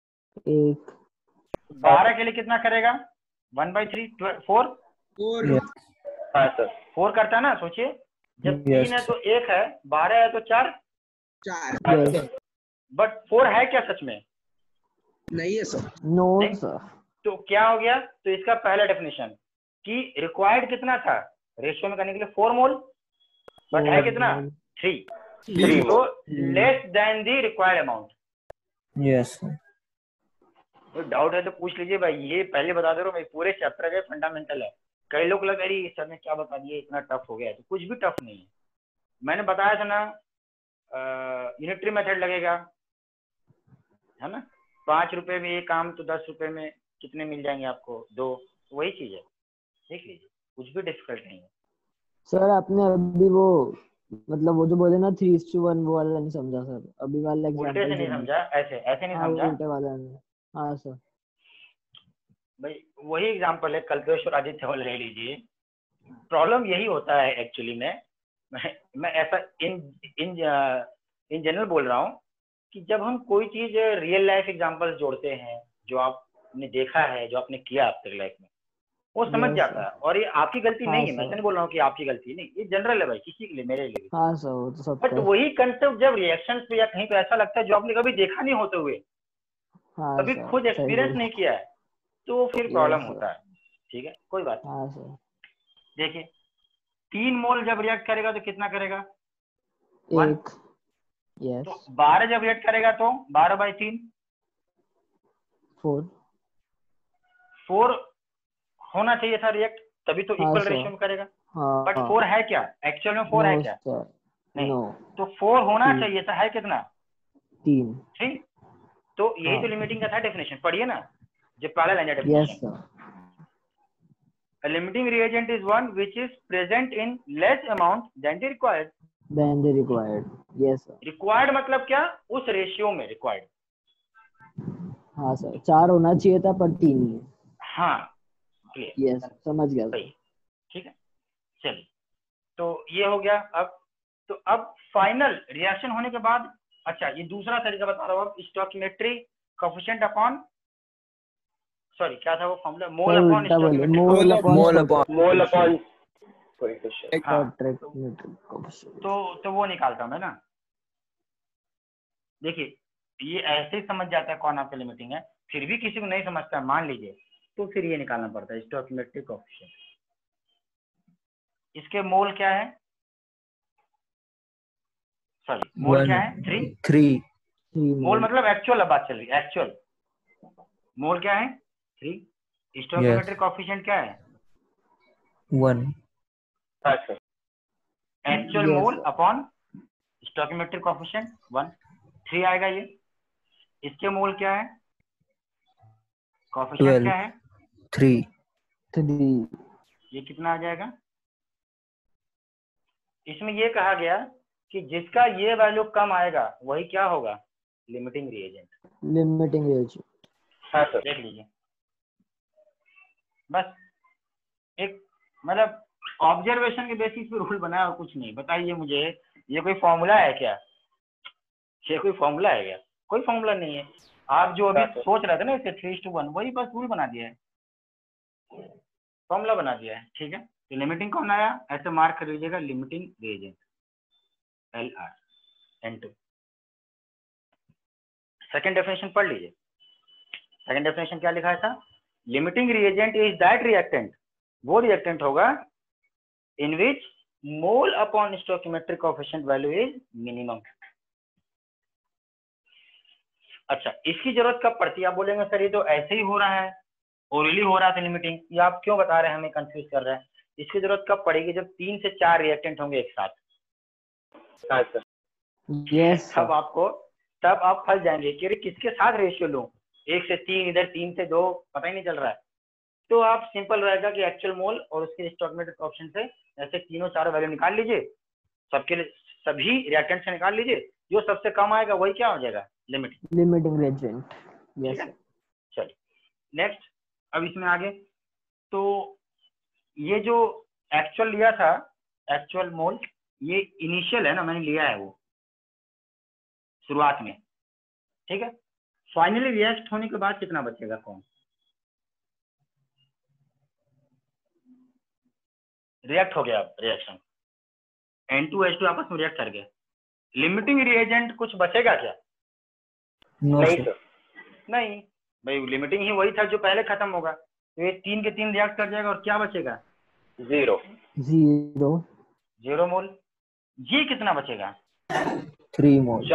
S1: 12 के लिए कितना करेगा? 1/3। 4।
S2: हाँ सर।
S1: 4 करता है ना, सोचिए, जब 3 है तो 1 है, 12 है तो 4।
S12: 4।
S1: बट 4 है क्या सच में?
S12: नहीं है सर।
S6: नो
S1: नहीं?
S6: सर।
S1: तो क्या हो गया? तो इसका पहला डेफिनेशन कि रिक्वायर्ड कितना था रेशियो में करने के लिए? 4 मोल, बट है कितना? 3। तो less than the required amount.
S5: Yes.
S1: कोई डाउट है तो पूछ लीजिए भाई, ये पहले बता दे रहा हूँ भाई, पूरे चैप्टर का फंडामेंटल है। कई लोग लग रही सर ने क्या बता दिया, इतना टफ हो गया है। तो कुछ भी टफ नहीं है, मैंने बताया था ना, यूनिटरी मेथड लगेगा, है ना। 5 रुपए में ये काम, तो 10 रुपए में कितने मिल जाएंगे आपको? 2। वही चीज है, देख लीजिए, कुछ भी डिफिकल्ट नहीं है।
S6: सर आपने अभी वो मतलब वो जो बोले ना 3:1 वो वाला नहीं समझा सर, अभी वाला एग्जांपल
S1: उल्टे से नहीं समझा, ऐसे नहीं समझा।
S6: उल्टे वाला नहीं। हाँ सर।
S1: भाई वही एग्जांपल है, कल्पेश और आदित्य वाला ले लीजिए। प्रॉब्लम यही होता है एक्चुअली में, मैं ऐसा इन जनरल बोल रहा हूँ कि जब हम कोई चीज रियल लाइफ एग्जांपल जोड़ते हैं, जो आपने देखा है, जो आपने किया आप तक लाइफ में, वो समझ
S6: Yes,
S1: जाता
S6: sir.
S1: है। और ये आपकी गलती
S6: हाँ
S1: नहीं है, मैं
S6: सर
S1: ऐसा नहीं बोल रहा हूँ कि आपकी गलती नहीं, ये जनरल है भाई, किसी के लिए, मेरे लिए भी।
S6: हाँ सर वो तो
S1: बट
S6: सबका है।
S1: वही कंसेप्ट जब रिएक्शन पे या कहीं पे ऐसा लगता है जो आपने कभी देखा नहीं होते हुए,
S6: हाँ
S1: कभी
S6: सर
S1: खुद
S6: सही
S1: एक्सपीरियंस
S6: बोल
S1: नहीं किया है, तो फिर प्रॉब्लम
S6: यस
S1: होता
S6: सर
S1: है। ठीक है, कोई बात नहीं।
S6: हाँ सर
S1: देखिए 3 मोल जब रिएक्ट करेगा तो कितना करेगा? 1।
S6: एक यस
S1: तो 12 जब रिएक्ट करेगा तो 12/3
S6: 4
S1: 4 होना चाहिए था रिएक्ट, तभी तो
S6: हाँ
S1: इक्वल
S6: सर
S1: रेशियो में करेगा।
S6: हाँ
S1: बट 4 है क्या? एक्चुअल में 4 है
S6: नो
S1: क्या?
S6: सर
S1: नहीं।
S6: नो
S1: तो 4 होना
S6: 3
S1: चाहिए था, है कितना?
S6: 3
S1: 3। तो यही
S6: हाँ
S1: तो लिमिटिंग का था डेफिनेशन, पढ़िए ना, जो पहला लाइन है
S6: yes
S1: definition.
S6: Sir
S1: A limiting reagent is one which is present in less amount than the required.
S6: Than the required yes sir
S1: Required मतलब क्या? उस रेशियो में required।
S6: हाँ सर 4 होना चाहिए था पर 3 ही है
S1: हाँ, क्लियर,
S6: यस समझ गया
S1: सही,
S6: सर
S1: ठीक है। चलिए, तो ये हो गया। अब फाइनल रिएक्शन होने के बाद, अच्छा ये दूसरा तरीका बता रहा हूँ अब, स्टोइकियोमेट्री कोएफिशिएंट अपॉन, सॉरी क्या था वो फॉर्मूला? मोल
S6: सर
S1: अपॉन
S6: उल्टा बोले
S1: stoichiometric
S6: mole upon
S2: mole upon coefficient.
S1: हाँ,
S6: कोएफिशिएंट
S1: तो वो निकालता हूँ मैं ना। देखिए ये ऐसे ही समझ जाता है कौन आपका लिमिटिंग है, फिर भी किसी को नहीं समझता मान लीजिए, तो फिर ये निकालना पड़ता है स्टोइकियोमेट्रिक कोएफिशिएंट। इसके मोल क्या है? सॉरी मोल क्या है? 3 मोल मतलब एक्चुअल, अब बात चल रही है एक्चुअल। मोल क्या है? 3। स्टोइकियोमेट्रिक कोएफिशिएंट क्या है?
S5: 1
S1: actual
S6: Yes,
S1: mole
S6: sir.
S1: Upon stoichiometric coefficient 1, 3 आएगा ये। इसके मोल क्या है? कोएफिशिएंट क्या है?
S5: 3
S1: ये कितना आ जाएगा? इसमें ये कहा गया कि जिसका ये वैल्यू कम आएगा वही क्या होगा? Limiting reagent.
S6: लिमिटिंग रिएजेंट
S2: हाँ सर।
S1: देख लीजिए, बस एक मतलब ऑब्जर्वेशन के बेसिस पे रूल बनाया और कुछ नहीं। बताइए मुझे, ये कोई फॉर्मूला है क्या? ये कोई फॉर्मूला है क्या? कोई फॉर्मूला नहीं है। आप जो अभी सोच रहे थे ना इसे 3:1, वही बस रूल बना दिया है, फॉर्मूला बना दिया है। ठीक है, तो लिमिटिंग कौन आया? ऐसे मार्क कर लीजिएगा, limiting reagent LR/N2। Second definition पढ़ लीजिए। सेकेंड डेफिनेशन क्या लिखा था? Limiting reagent is that reactant, वो रिएक्टेंट होगा in which mole upon stoichiometric coefficient value is minimum. अच्छा, इसकी जरूरत कब पड़ती है? आप बोलेंगे सर ये तो ऐसे ही हो रहा है, ओरली हो रहा था लिमिटिंग, ये आप क्यों बता रहे हैं, हमें कंफ्यूज कर रहे हैं। इसकी जरूरत कब पड़ेगी? जब 3 से 4 रिएक्टेंट होंगे एक साथ।
S6: यस
S1: तब आप फंस जाएंगे कि अरे किसके साथ रेशियो लूं, 1 से 3 इधर, 3 से 2, पता ही नहीं चल रहा है। तो आप सिंपल रहेगा कि एक्चुअल मोल और उसके स्टोइकियोमेट्रिक ऑप्शन से ऐसे तीनों चारों वैल्यू निकाल लीजिए, सबके लिए सभी रिएक्टेंट से निकाल लीजिए, जो सबसे कम आएगा वही क्या हो जाएगा?
S6: लिमिटिंग रिएजेंट यस
S1: चलिए नेक्स्ट, अब इसमें आगे तो ये जो एक्चुअल लिया था, एक्चुअल मोल, ये इनिशियल है ना, मैंने लिया है वो शुरुआत में, ठीक है। फाइनली रिएक्ट होने के बाद कितना बचेगा? कौन रिएक्ट हो गया? अब रिएक्शन N2H2 आपस में रिएक्ट कर गए, लिमिटिंग रिएजेंट कुछ बचेगा क्या?
S2: नहीं सर।
S1: नहीं भाई, लिमिटिंग ही वही था जो पहले खत्म होगा, तो ये 3 के 3 रिएक्ट कर जाएगा और क्या बचेगा?
S2: 0
S1: मोल। ये कितना बचेगा?
S5: 3 मोल।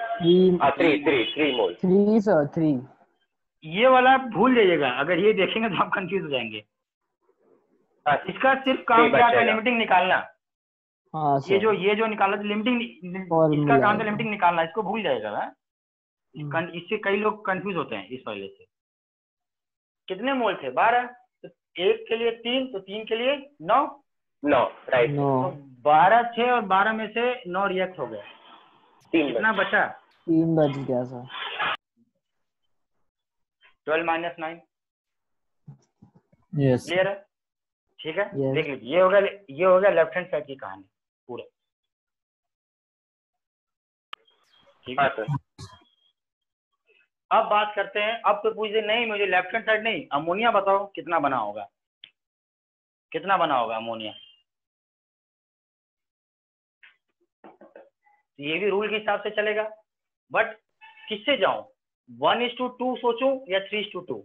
S2: 3 मोल।
S6: 3 सर 3।
S1: ये वाला भूल जाइएगा, अगर ये देखेंगे तो आप कंफ्यूज हो जाएंगे। इसका सिर्फ काम क्या था? लिमिटिंग निकालना।
S6: हाँ
S1: ये जो निकाला था लिमिटिंग, इसका काम था लिमिटिंग निकालना, इसको भूल जाएगा। इससे कई लोग कंफ्यूज होते हैं इस वजह से। कितने मोल थे? 12, तो 1 के लिए 3, तो 3 के लिए 9
S2: राइट।
S1: तो 12 6 और 12 में से 9 रिएक्ट हो गए, कितना बचा?
S6: 3 बच गया सर।
S1: 12 - 9
S5: यस
S1: क्लियर है? ठीक है, देख लीजिए, ये हो गया लेफ्ट हैंड साइड की कहानी पूरा। ठीक है, अब बात करते हैं, अब तो पूछ दे नहीं मुझे लेफ्ट हैंड साइड नहीं, अमोनिया बताओ कितना बना होगा, कितना बना होगा अमोनिया। ये भी रूल के हिसाब से चलेगा, बट किससे जाऊं, 1:2 सोचूं या 3:2?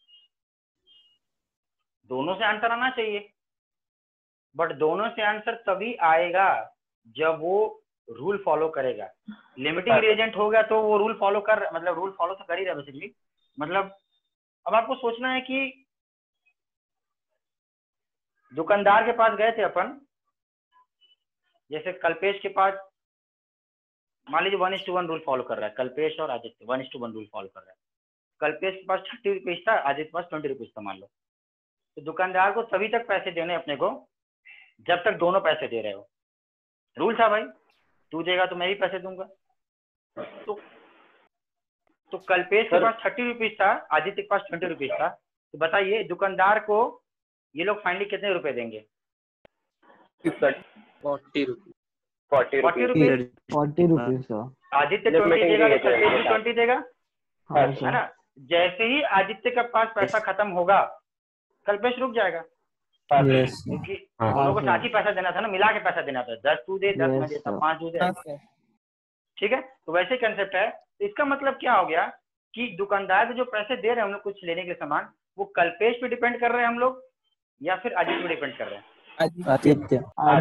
S1: दोनों से आंसर आना चाहिए, बट दोनों से आंसर तभी आएगा जब वो रूल फॉलो करेगा। लिमिटिंग रिएजेंट हो गया तो वो रूल फॉलो कर, मतलब रूल फॉलो तो कर ही रहा बेसिकली। मतलब अब आपको सोचना है कि दुकानदार के पास गए थे अपन, जैसे कल्पेश के पास, मान लीजिए 1:1 रूल फॉलो कर रहा है कल्पेश और आदित्य, 1:1 रूल फॉलो कर रहा है। कल्पेश के पास 30 रुपीज था, आदित्य के पास 20 रुपीज था मान लो। तो दुकानदार को तभी तक पैसे देने अपने को जब तक दोनों पैसे दे रहे हो। रूल था भाई, तू देगा तो मैं भी पैसे दूंगा। तो कल्पेश के पास 30 रुपीज था, आदित्य के पास 20 रुपीज था। तो बताइए दुकानदार को ये लोग फाइनली कितने रुपए देंगे?
S2: 40 रुपीज।
S6: 40 रुपीज।
S1: आदित्य 20 देगा तो कल्पेश भी 20 देगा, है ना। जैसे ही आदित्य के पास पैसा खत्म होगा कल्पेश रुक जाएगा, क्योंकि दोनों को साथ ही पैसा देना था ना, मिला के पैसा देना था। 10 तू दे, 10 मैं देता, 5 तू दे, ठीक है। तो वैसे कंसेप्ट है। तो इसका मतलब क्या हो गया कि दुकानदार को जो पैसे दे रहे हैं हम लोग कुछ लेने के सामान, वो कल्पेश पे डिपेंड कर रहे हैं हम लोग या फिर आदित्य पे डिपेंड कर रहे हैं?
S5: आदित्य।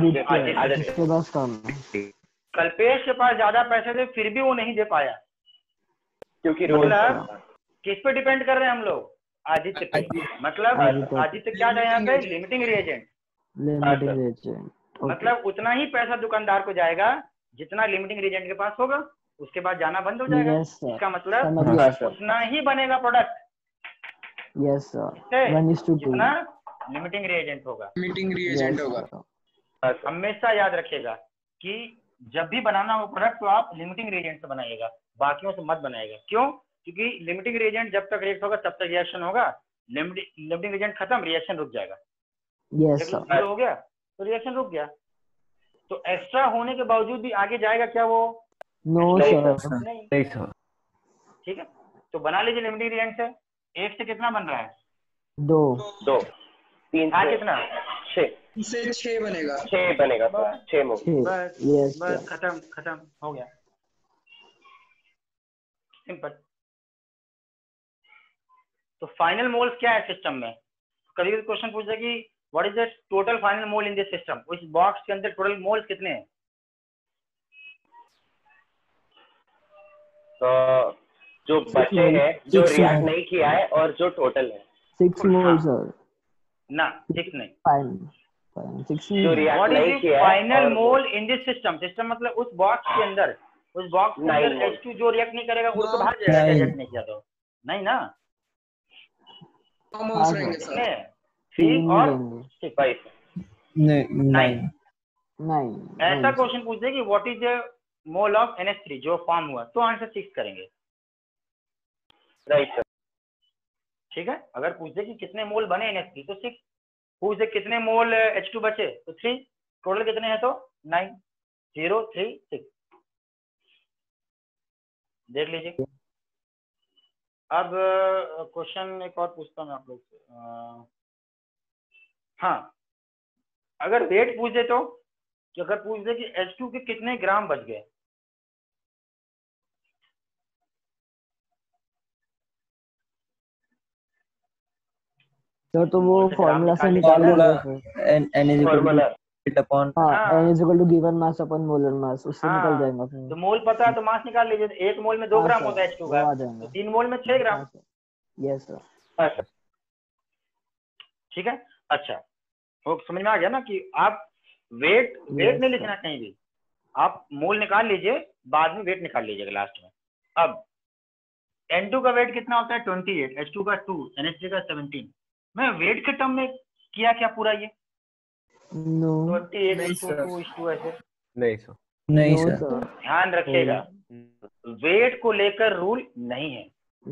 S1: कल्पेश के पास ज्यादा पैसे थे फिर भी वो नहीं दे पाया,
S2: क्योंकि
S1: मतलब किस पे डिपेंड कर रहे हैं हम लोग? आदित्य पे। मतलब आदित्य क्या है यहाँ पे? Limiting reagent. मतलब उतना ही पैसा दुकानदार को जाएगा जितना लिमिटिंग रिएजेंट के पास होगा, उसके बाद जाना बंद हो जाएगा। इसका मतलब उतना ही बनेगा प्रोडक्ट, जितना लिमिटिंग रिएजेंट होगा।
S12: लिमिटिंग रिएजेंट होगा।
S1: हमेशा याद रखिएगा कि जब भी बनाना हो प्रोडक्ट तो आप लिमिटिंग रिएजेंट से बनाइएगा, बाकियों से मत बनाइएगा। क्यों? क्योंकि लिमिटिंग रिएजेंट जब तक रिएक्ट होगा तब तक रिएक्शन होगा, लिमिटिंग रिएजेंट खत्म, रिएक्शन रुक जाएगा। जीरो हो गया तो रिएक्शन रुक गया। तो एक्स्ट्रा होने के बावजूद भी आगे जाएगा क्या वो?
S9: नहीं सर।
S1: ठीक है, तो बना लीजिए लिमिटिंग रिएजेंट से। 1 से कितना बन रहा है?
S2: 2 3
S1: से कितना?
S12: 6 से 6 बनेगा।
S2: 6 बनेगा सर, 6 मोल।
S1: बस खत्म हो गया, सिंपल। तो फाइनल मोल्स क्या है सिस्टम में? कभी भी क्वेश्चन पूछा कि what is the total final mole in this system, उस बॉक्स के अंदर टोटल मोल्स कितने हैं?
S2: तो जो बचे हैं, जो रिएक्ट नहीं किया है और जो टोटल है
S6: 6 मोल सर।
S1: ना 6 नहीं,
S6: 6
S2: जो रिएक्ट नहीं किया है।
S1: Final mole in this system, system मतलब उस बॉक्स के अंदर, उस बॉक्स के अंदर H2 जो रिएक्ट नहीं करेगा वो तो बाहर जाएगा, रिएक्ट नहीं किया तो नहीं ना।
S12: मोल्स रहेंगे सर।
S1: 3 और 5
S6: नहीं।
S1: ऐसा क्वेश्चन पूछ दे कि what is the mole of NH3 जो फॉर्म हुआ, तो आंसर 6 करेंगे,
S2: राइट सर।
S1: ठीक है। अगर पूछ दे कि कितने मोल बने NH3 तो 6, पूछ दे कितने मोल H2 बचे तो 3, टोटल कितने हैं तो 9, 0 3 6। देख लीजिए। अब क्वेश्चन एक और पूछता हूँ आप लोग से। हाँ, अगर वेट पूछ दे तो, कि अगर पूछ दे कि H2 के कितने ग्राम बच गए,
S6: तो वो फॉर्मूला से निकाल लेंगे फिर। N is equal to given mass upon molar mass, उससे निकल जाएगा फिर।
S1: तो मोल पता है तो मास निकाल लीजिए। 1 मोल में 2 ग्राम होता है H2 का, तो 3 मोल में 6 ग्राम।
S6: Yes sir.
S1: ठीक है, अच्छा वो समझ में आ गया ना कि आप वेट नहीं लिखना कहीं भी, आप मोल निकाल लीजिए, बाद में वेट निकाल लीजिएगा लास्ट में। अब N2 का वेट कितना होता है? 28, H2 का 2, NH3 का 17। मैं वेट के टर्म में किया क्या पूरा ये? 28:2 ऐसे
S5: नहीं सर।
S1: ध्यान रखिएगा, वेट को लेकर रूल नहीं है।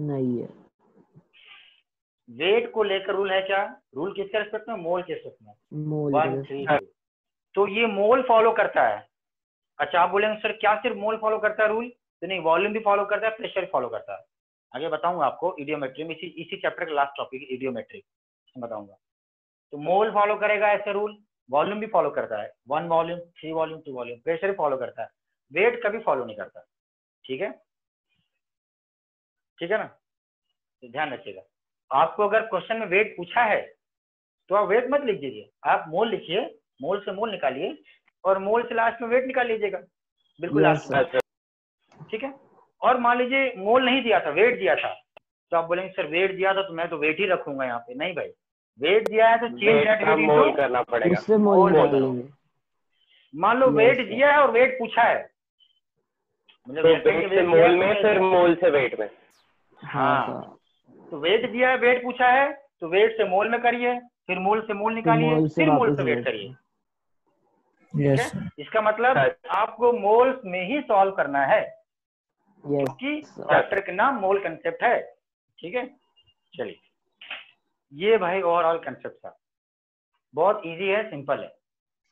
S1: वेट को लेकर रूल है क्या? रूल किसके रिस्पेक्ट में? मोल के रिस्पेक्ट में। 1 3 2। तो ये मोल फॉलो करता है। अच्छा आप बोलेंगे सर क्या सिर्फ मोल फॉलो करता है रूल? तो नहीं, वॉल्यूम भी फॉलो करता है, प्रेशर फॉलो करता है। आगे बताऊंगा आपको इडियोमेट्री में, इसी इसी चैप्टर का लास्ट टॉपिक इडियोमेट्री बताऊंगा। तो मोल फॉलो करेगा ऐसे रूल, वॉल्यूम भी फॉलो करता है, 1 वॉल्यूम, 3 वॉल्यूम, 2 वॉल्यूम, प्रेशर भी फॉलो करता है, वेट कभी फॉलो नहीं करता। ठीक है, ठीक है ना, तो ध्यान रखिएगा। आपको अगर क्वेश्चन में वेट पूछा है तो आप वेट मत लिख दीजिए, आप मोल लिखिए, मोल से मोल निकालिए और मोल से लास्ट में वेट निकाल लीजिएगा, बिल्कुल लास्ट में। ठीक है, और मान लीजिए मोल नहीं दिया था, वेट दिया था, तो आप बोलेंगे सर वेट दिया था तो मैं तो वेट ही रखूंगा यहाँ पे। नहीं भाई, वेट दिया है तो चेंज दैट वेट
S2: मोल करना पड़ेगा,
S6: उससे मोल निकाल लेंगे।
S1: मान लो वेट दिया है और वेट पूछा है, मतलब
S2: तो वेट से मोल में, फिर मोल से वेट में।
S1: हाँ, तो वेट दिया है, वेट पूछा है, तो वेट से मोल में करिए, फिर मोल से मोल निकालिए, फिर मोल से वेट करिए।
S5: यस,
S1: इसका मतलब आपको मोल्स में ही सॉल्व करना है, क्योंकि चैप्टर का नाम मोल कंसेप्ट है। ठीक है, चलिए ये भाई ओवरऑल कंसेप्ट था, बहुत इजी है, सिंपल है।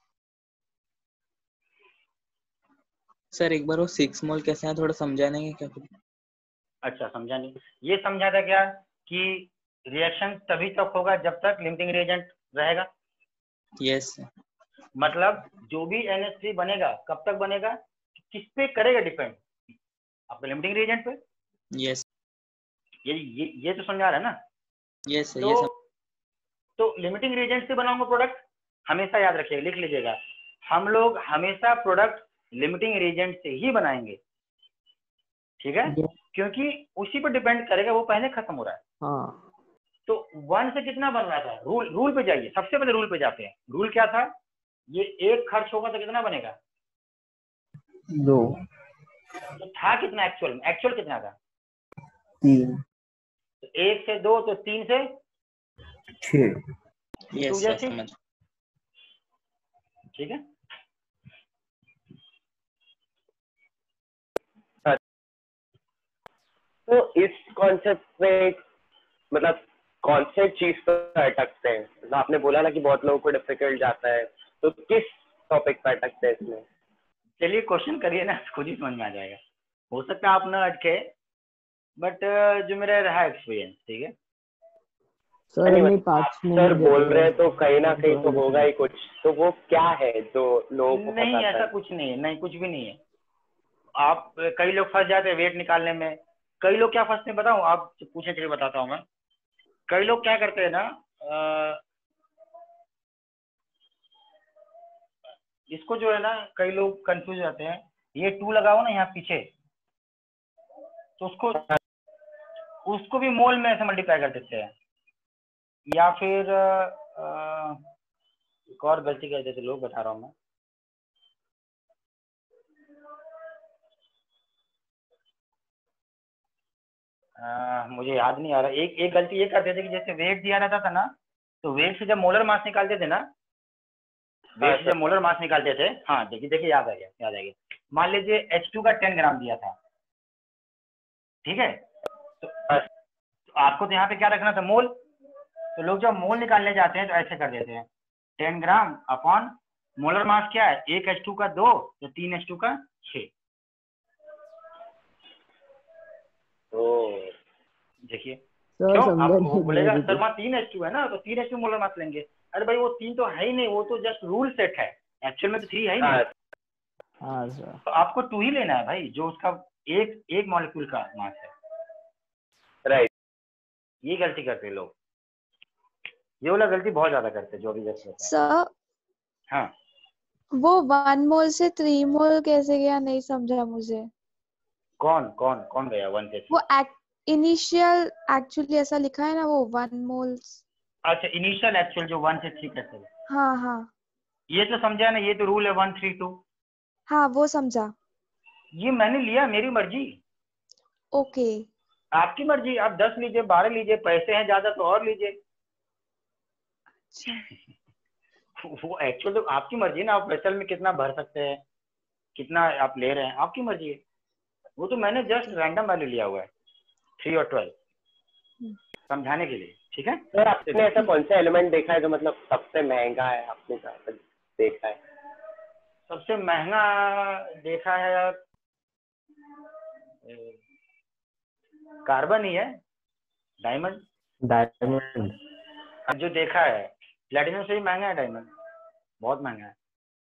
S10: सर एक बार वो 6 मोल कैसे है थोड़ा समझाने के क्या?
S1: अच्छा, समझा नहीं, ये समझा था क्या कि रिएक्शन तभी तक होगा जब तक लिमिटिंग रिएजेंट रहेगा।
S10: यस,
S1: मतलब जो भी NH3 बनेगा कब तक बनेगा, किस पे करेगा डिपेंड, आपके लिमिटिंग रिएजेंट पे।
S10: यस,
S1: ये तो समझ आ रहा है ना।
S10: यस
S1: तो लिमिटिंग रिएजेंट से बनाऊंगा प्रोडक्ट, हमेशा याद रखिएगा, लिख लीजिएगा, हम लोग हमेशा प्रोडक्ट लिमिटिंग रिएजेंट से ही बनाएंगे। ठीक है, क्योंकि उसी पर डिपेंड करेगा, वो पहले खत्म हो रहा है।
S6: हाँ।
S1: तो 1 से कितना बन रहा था, रूल पे जाइए, सबसे पहले रूल पे जाते हैं। रूल क्या था, ये 1 खर्च होगा तो कितना बनेगा,
S5: 2।
S1: तो था कितना एक्चुअल में, एक्चुअल कितना था,
S5: 3।
S1: तो 1 से 2, तो 3 से
S5: 6।
S10: यस सर, समझ।
S1: ठीक है,
S2: तो इस कॉन्सेप्ट में मतलब कौन से चीज पर अटकते हैं, मतलब आपने बोला ना कि बहुत लोगों को डिफिकल्ट जाता है, तो किस टॉपिक पर अटकते हैं इसमें?
S1: चलिए क्वेश्चन करिए ना, खुद ही समझ में आ जाएगा, हो सकता है आप ना अटके, बट जो मेरा रहा एक्सपीरियंस। ठीक है
S2: सर बोल रहे हैं तो कहीं ना कहीं तो होगा ही कुछ, तो वो क्या है जो लोगों को
S1: नहीं, ऐसा कुछ नहीं है, नहीं कुछ भी नहीं है। आप कई लोग फंस जाते हैं वेट निकालने में, कई लोग क्या फंसते हैं बताऊं, आप पूछे चलिए बताता हूँ मैं। कई लोग क्या करते हैं ना, इसको जो है ना, कई लोग कंफ्यूज जाते हैं, ये 2 लगाओ ना यहाँ पीछे, तो उसको भी मोल में ऐसे मल्टीप्लाई कर देते हैं, या फिर एक और गलती कर देते लोग, बता रहा हूँ मैं। मुझे याद नहीं आ रहा, एक गलती ये करते थे कि जैसे वेट दिया रहता था ना, तो वेट से जब मोलर मास निकालते थे ना, वेट से जब मोलर मास निकालते थे, हाँ देखिए याद आ गया। मान लीजिए H2 का 10 ग्राम दिया था, ठीक है, तो आपको तो यहाँ पे क्या रखना था, मोल। तो लोग जब मोल निकालने जाते हैं तो ऐसे कर देते हैं, 10 ग्राम अपॉन मोलर मास क्या है, 1 H2 का 2, तो 3 H2 का 6। देखिए क्यों, आपको बोलेगा सर वहाँ 3 H2 है ना, तो 3 H2 मोलर मास लेंगे। अरे भाई वो 3 तो है ही नहीं, वो तो जस्ट रूल सेट है, एक्चुअल में तो 3 है ही नहीं। तो आपको 2 ही लेना है भाई, जो उसका एक मॉलिक्यूल का मास है।
S2: राइट,
S1: ये गलती करते हैं लोग, ये वाला गलती बहुत ज्यादा करते हैं जो अभी जैसे
S7: सर।
S1: हाँ,
S7: वो 1 मोल से 3 मोल कैसे गया, नहीं समझा मुझे।
S1: कौन गया 1 से 3?
S7: वो इनिशियल एक्चुअली ऐसा लिखा है ना, वो 1 मोल्स।
S1: अच्छा, इनिशियल एक्चुअल जो 1 से 3 कैसे?
S7: हाँ,
S1: ये तो समझा ना, ये तो रूल है 1 3 2।
S7: हाँ वो समझा।
S1: ये मैंने लिया, मेरी मर्जी।
S7: ओके,
S1: आपकी मर्जी, आप 10 लीजिए, 12 लीजिए, पैसे हैं ज्यादा तो और लीजिए।
S7: अच्छा।
S1: वो एक्चुअल तो आपकी मर्जी है ना, आप वेसल में कितना भर सकते हैं, कितना आप ले रहे हैं, आपकी मर्जी है। वो तो मैंने जस्ट रैंडम वैल्यू लिया हुआ है, 3 और 12 समझाने के लिए। ठीक है
S2: सर, आपने ऐसा कौन सा एलिमेंट देखा है जो मतलब सबसे महंगा है, आपने देखा है?
S1: सबसे महंगा देखा है यार, कार्बन ही है, डायमंड।
S9: डायमंड
S1: जो देखा है प्लेटिनम से भी महंगा है डायमंड, बहुत महंगा है।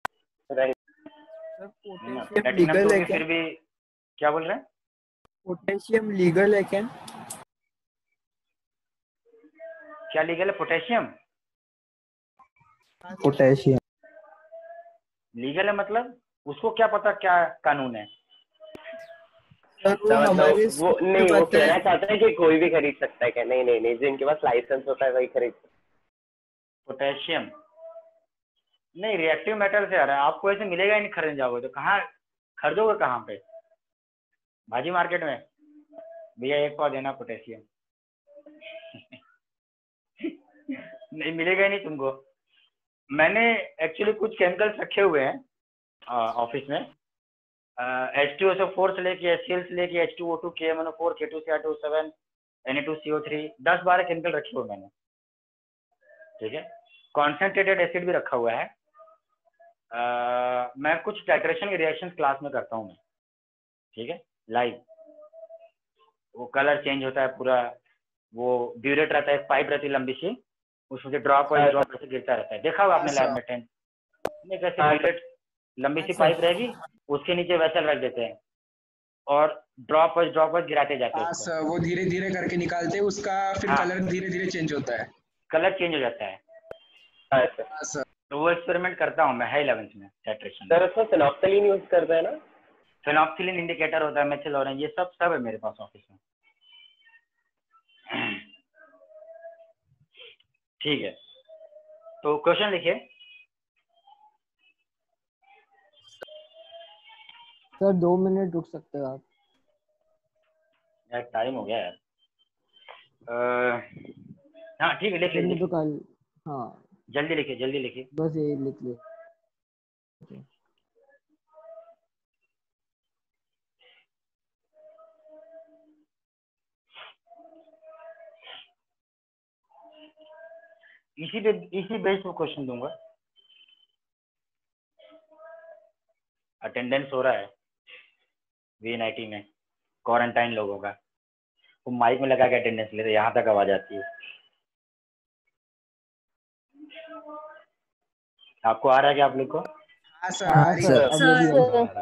S13: पोटेशियम
S1: प्लेटिनम
S13: लीगल
S1: तो
S13: है
S1: भी
S13: क्या?
S1: फिर भी, क्या बोल रहे हैं?
S13: पोटेशियम लीगल है क्या?
S1: क्या लीगल है? पोटेशियम
S5: पोटेशियम
S1: लीगल है मतलब उसको क्या पता क्या कानून है?
S13: सर वो हमारे
S2: वो नहीं, वो कहना चाहता है कि कोई भी खरीद सकता है क्या? नहीं नहीं नहीं, जिनके पास लाइसेंस होता है वही खरीद सकता है।
S1: पोटेशियम नहीं, रिएक्टिव मेटल से आ रहा है, आपको ऐसे मिलेगा ही नहीं, खरीदने जाओगे तो। कहाँ खरीदोगे? कहाँ पे? भाजी मार्केट में, भैया 1 पाव देना पोटेशियम। नहीं मिलेगा ही नहीं तुमको। मैंने एक्चुअली कुछ केमिकल्स रखे हुए हैं ऑफिस में, H2SO4 से लेके HCl से लेके H2O2 KMNO4 K2Cr27 Na2CO3 10-12 chemical रखे हुए मैंने, ठीक है। कॉन्सेंट्रेटेड एसिड भी रखा हुआ है। मैं कुछ टाइट्रेशन के रिएक्शन क्लास में करता हूँ मैं, ठीक है, लाइव। वो कलर चेंज होता है पूरा, वो ब्यूरेट रहता है, पाइप रहती है लंबी सी, उसमें से ड्रॉप ऐसे गिरता रहता है। देखा होगा आपने लैब में 10 में, कैसे ब्यूरेट लंबी सी पाइप रहेगी, उसके नीचे वेसल रख देते हैं और ड्रॉप गिराते जाते हैं उसको।
S12: वो धीरे धीरे करके निकालते हैं उसका, फिर कलर धीरे धीरे चेंज होता है,
S1: कलर चेंज हो जाता है। तो वो एक्सपेरिमेंट करता हूँ मैं, है 11th में टाइट्रेशन।
S2: सर उसमें फेनोक्सिलिन यूज करते हैं ना?
S1: फेनोक्सिलिन इंडिकेटर होता है, मेथिल ऑरेंज, ये सब है मेरे पास ऑफिस में। ठीक है, तो क्वेश्चन लिखिए।
S6: सर 2 मिनट रुक सकते हो आप?
S1: यार टाइम हो गया यार। हाँ ठीक है, लिख
S6: नहीं
S1: लीजिए।
S6: तो कल, हाँ
S1: जल्दी लिखिए।
S6: बस यही लिख ले।
S1: इसी बेस पे क्वेश्चन दूंगा। अटेंडेंस हो रहा है VNIT में, क्वारंटाइन लोगों का, वो माइक में लगा के अटेंडेंस लेते, यहाँ तक आवाज आती है। आपको आ रहा है क्या आप लोग को?
S12: हाँ सर, आ रही है।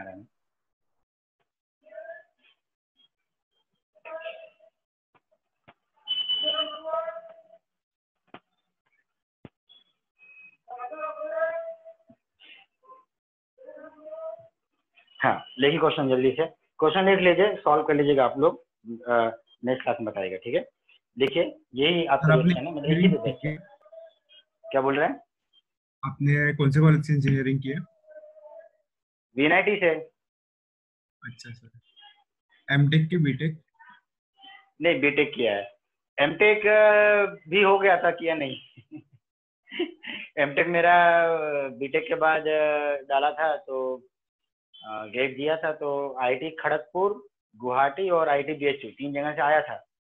S1: हाँ लिखिए क्वेश्चन जल्दी से। क्वेश्चन लिख लीजिए, सॉल्व कर लीजिएगा आप लोग, नेक्स्ट क्लास में बताएगा, ठीक है। देखिए यही आपका क्वेश्चन है, मतलब इसी पे बेस्ड है। क्या बोल रहे हैं?
S3: आपने कौन से कॉलेज से इंजीनियरिंग की है?
S1: VNIT से।
S3: अच्छा सर, एमटेक की बीटेक?
S1: नहीं बीटेक किया है, एमटेक भी हो गया था, किया नहीं। एमटेक मेरा बीटेक के बाद डाला था, तो गेट दिया था, तो IIT खड़गपुर, गुवाहाटी और IIT BHU 3 जगह से आया था,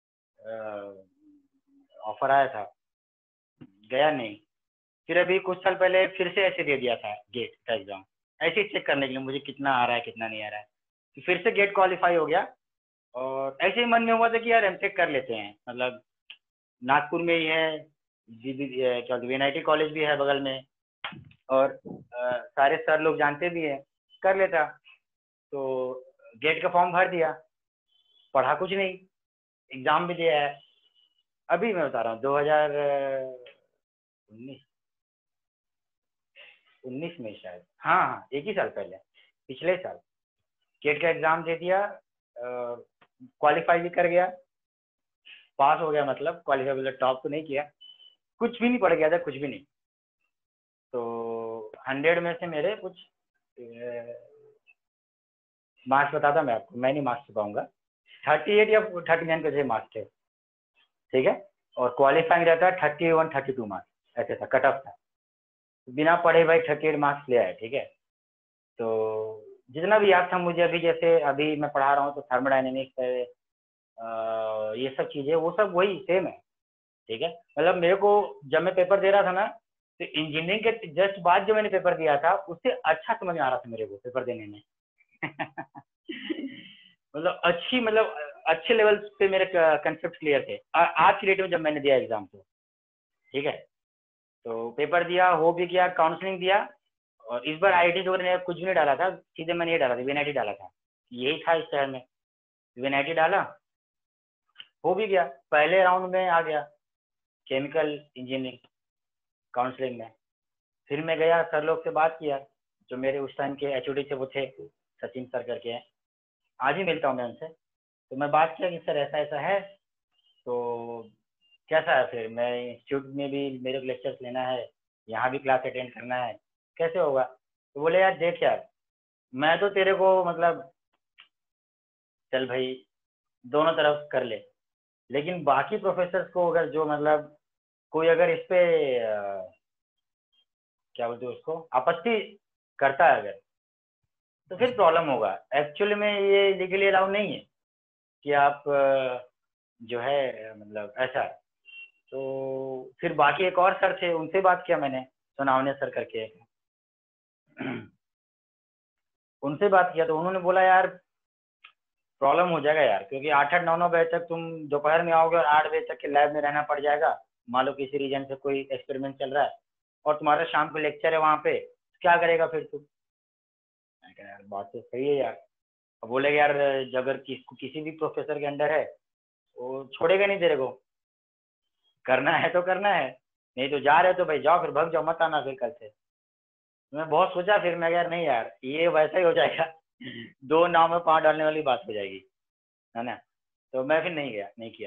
S1: ऑफर आया था, गया नहीं। फिर अभी कुछ साल पहले फिर से ऐसे दे दिया था गेट का एग्जाम, ऐसे ही चेक करने के लिए मुझे कितना आ रहा है कितना नहीं आ रहा है। तो फिर से गेट क्वालिफाई हो गया, और ऐसे ही मन में हुआ था कि यार एमटेक कर लेते हैं, मतलब नागपुर में ही है, क्या VNIT कॉलेज भी है बगल में, और सारे सर लोग जानते भी हैं, कर लेता। तो गेट का फॉर्म भर दिया, पढ़ा कुछ नहीं, एग्जाम भी दिया है। अभी मैं बता रहा हूँ 2019 में शायद, हाँ 1 ही साल पहले, पिछले साल गेट का एग्जाम दे दिया, क्वालिफाई भी कर गया, पास हो गया, मतलब क्वालिफाई मतलब टॉप तो नहीं किया, कुछ भी नहीं पढ़ गया था, कुछ भी नहीं। तो 100 में से मेरे कुछ मार्क्स बताता मैं आपको, मैं नहीं मार्क्स छुपाऊंगा, 38 या 39 के जैसे मार्क्स थे, ठीक है। और क्वालिफाइंग रहता है 31-32 मार्क्स, ऐसे था, कट ऑफ था। बिना पढ़े भाई 38 मार्क्स ले आए, ठीक है। तो जितना भी याद था मुझे, अभी जैसे अभी मैं पढ़ा रहा हूँ तो थर्मोडायनेमिक्स है, ये सब चीज़ें, वो सब वही सेम है, ठीक है। मतलब मेरे को जब मैं पेपर दे रहा था ना, तो इंजीनियरिंग के जस्ट बाद जो मैंने पेपर दिया था, उससे अच्छा समझ में आ रहा था मेरे को पेपर देने में। मतलब अच्छी, मतलब अच्छे लेवल पे मेरे कंसेप्ट क्लियर थे आज की डेट में जब मैंने दिया एग्जाम तो, ठीक है। तो पेपर दिया, हो भी गया, काउंसलिंग दिया, और इस बार आईआईटी जो ने कुछ भी नहीं डाला था, सीधे मैंने ये डाला था, वीएनआईटी डाला था, यही था इस शहर में, वीएनआईटी डाला, हो भी गया, पहले राउंड में आ गया केमिकल इंजीनियरिंग काउंसलिंग में। फिर मैं गया, सर लोग से बात किया, जो मेरे उस टाइम के एचओडी थे वो थे सचिन सर करके हैं, आज ही मिलता हूँ मैं उनसे। तो मैं बात किया कि सर ऐसा ऐसा है, तो कैसा है, फिर मैं इंस्टीट्यूट में भी मेरे को लेक्चर्स लेना है, यहाँ भी क्लास अटेंड करना है, कैसे होगा। तो बोले यार देख यार, मैं तो तेरे को मतलब चल भाई दोनों तरफ कर ले, लेकिन बाकी प्रोफेसर्स को अगर जो मतलब कोई अगर इस पे क्या बोलते हैं उसको, आपत्ति करता है अगर, तो फिर प्रॉब्लम होगा। एक्चुअली में ये लीगली अलाउ नहीं है कि आप जो है मतलब ऐसा। तो फिर बाकी एक और सर थे, उनसे बात किया मैंने, सोनावने सर करके, उनसे बात किया तो उन्होंने बोला यार प्रॉब्लम हो जाएगा यार, क्योंकि 8-8, 9-9 बजे तक तुम दोपहर में आओगे और 8 बजे तक के लैब में रहना पड़ जाएगा। मान लो किसी रीजन से कोई एक्सपेरिमेंट चल रहा है और तुम्हारा शाम को लेक्चर है वहाँ पे, क्या करेगा फिर तुम। मैं कहा यार बात तो सही है यार। अब बोलेगा यार अगर किसी भी प्रोफेसर के अंडर है वो छोड़ेगा नहीं तेरे को, करना है तो करना है, नहीं तो जा रहे हो तो भाई जाओ, फिर भाग जाओ, मत आना फिर कल से। मैं बहुत सोचा, फिर मैं यार नहीं यार ये वैसा ही हो जाएगा, 2 नाव में पाँव डालने वाली बात हो जाएगी, है ना। तो मैं फिर नहीं गया, नहीं किया।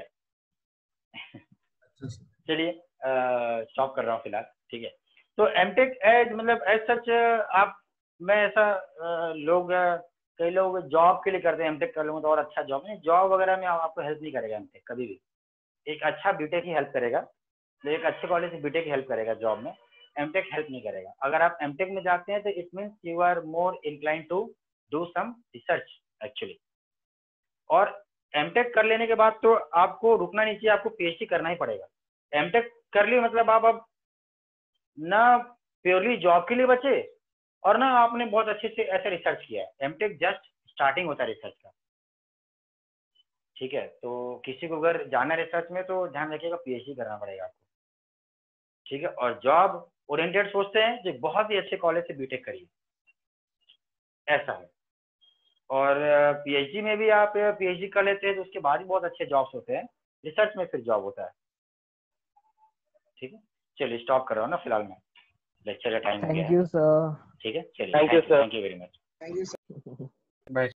S1: चलिए स्टॉप कर रहा हूँ फिलहाल, ठीक है। तो एमटेक एज मतलब एज सच आप, मैं ऐसा लोग कई लोग जॉब के लिए करते हैं, एमटेक कर लूँगा तो और अच्छा जॉब, नहीं जॉब वगैरह में आपको हेल्प नहीं करेगा एमटेक कभी भी। एक अच्छा बीटेक ही हेल्प करेगा, तो एक अच्छे कॉलेज से बीटेक हेल्प करेगा जॉब में, एमटेक हेल्प नहीं करेगा। अगर आप एमटेक में जाते हैं तो it means you are more incline to do some research actually. और एमटेक कर लेने के बाद तो आपको रुकना नहीं चाहिए, आपको पीएचडी करना ही पड़ेगा। एमटेक कर ली मतलब आप अब ना प्योरली जॉब के लिए बचे और ना आपने बहुत अच्छे से ऐसे रिसर्च किया है। एमटेक जस्ट स्टार्टिंग होता है रिसर्च का, ठीक है। तो किसी को अगर जाना रिसर्च में तो ध्यान रखिएगा पीएचडी करना पड़ेगा आपको, ठीक है। और जॉब ओरिएंटेड सोचते हैं जो बहुत ही अच्छे कॉलेज से बीटेक करिए, ऐसा है। और पीएचडी में भी आप पीएचडी कर लेते हैं तो उसके बाद ही बहुत अच्छे जॉब्स होते हैं, रिसर्च में फिर जॉब होता है, ठीक है। चलिए स्टॉप कर रहा हूँ ना फिलहाल, मैं लेक्चर का टाइम हो गया है।
S6: Thank you sir.
S1: ठीक है, चलिए
S2: thank you sir,
S1: thank you very much.
S12: Thank you sir.
S3: Bye.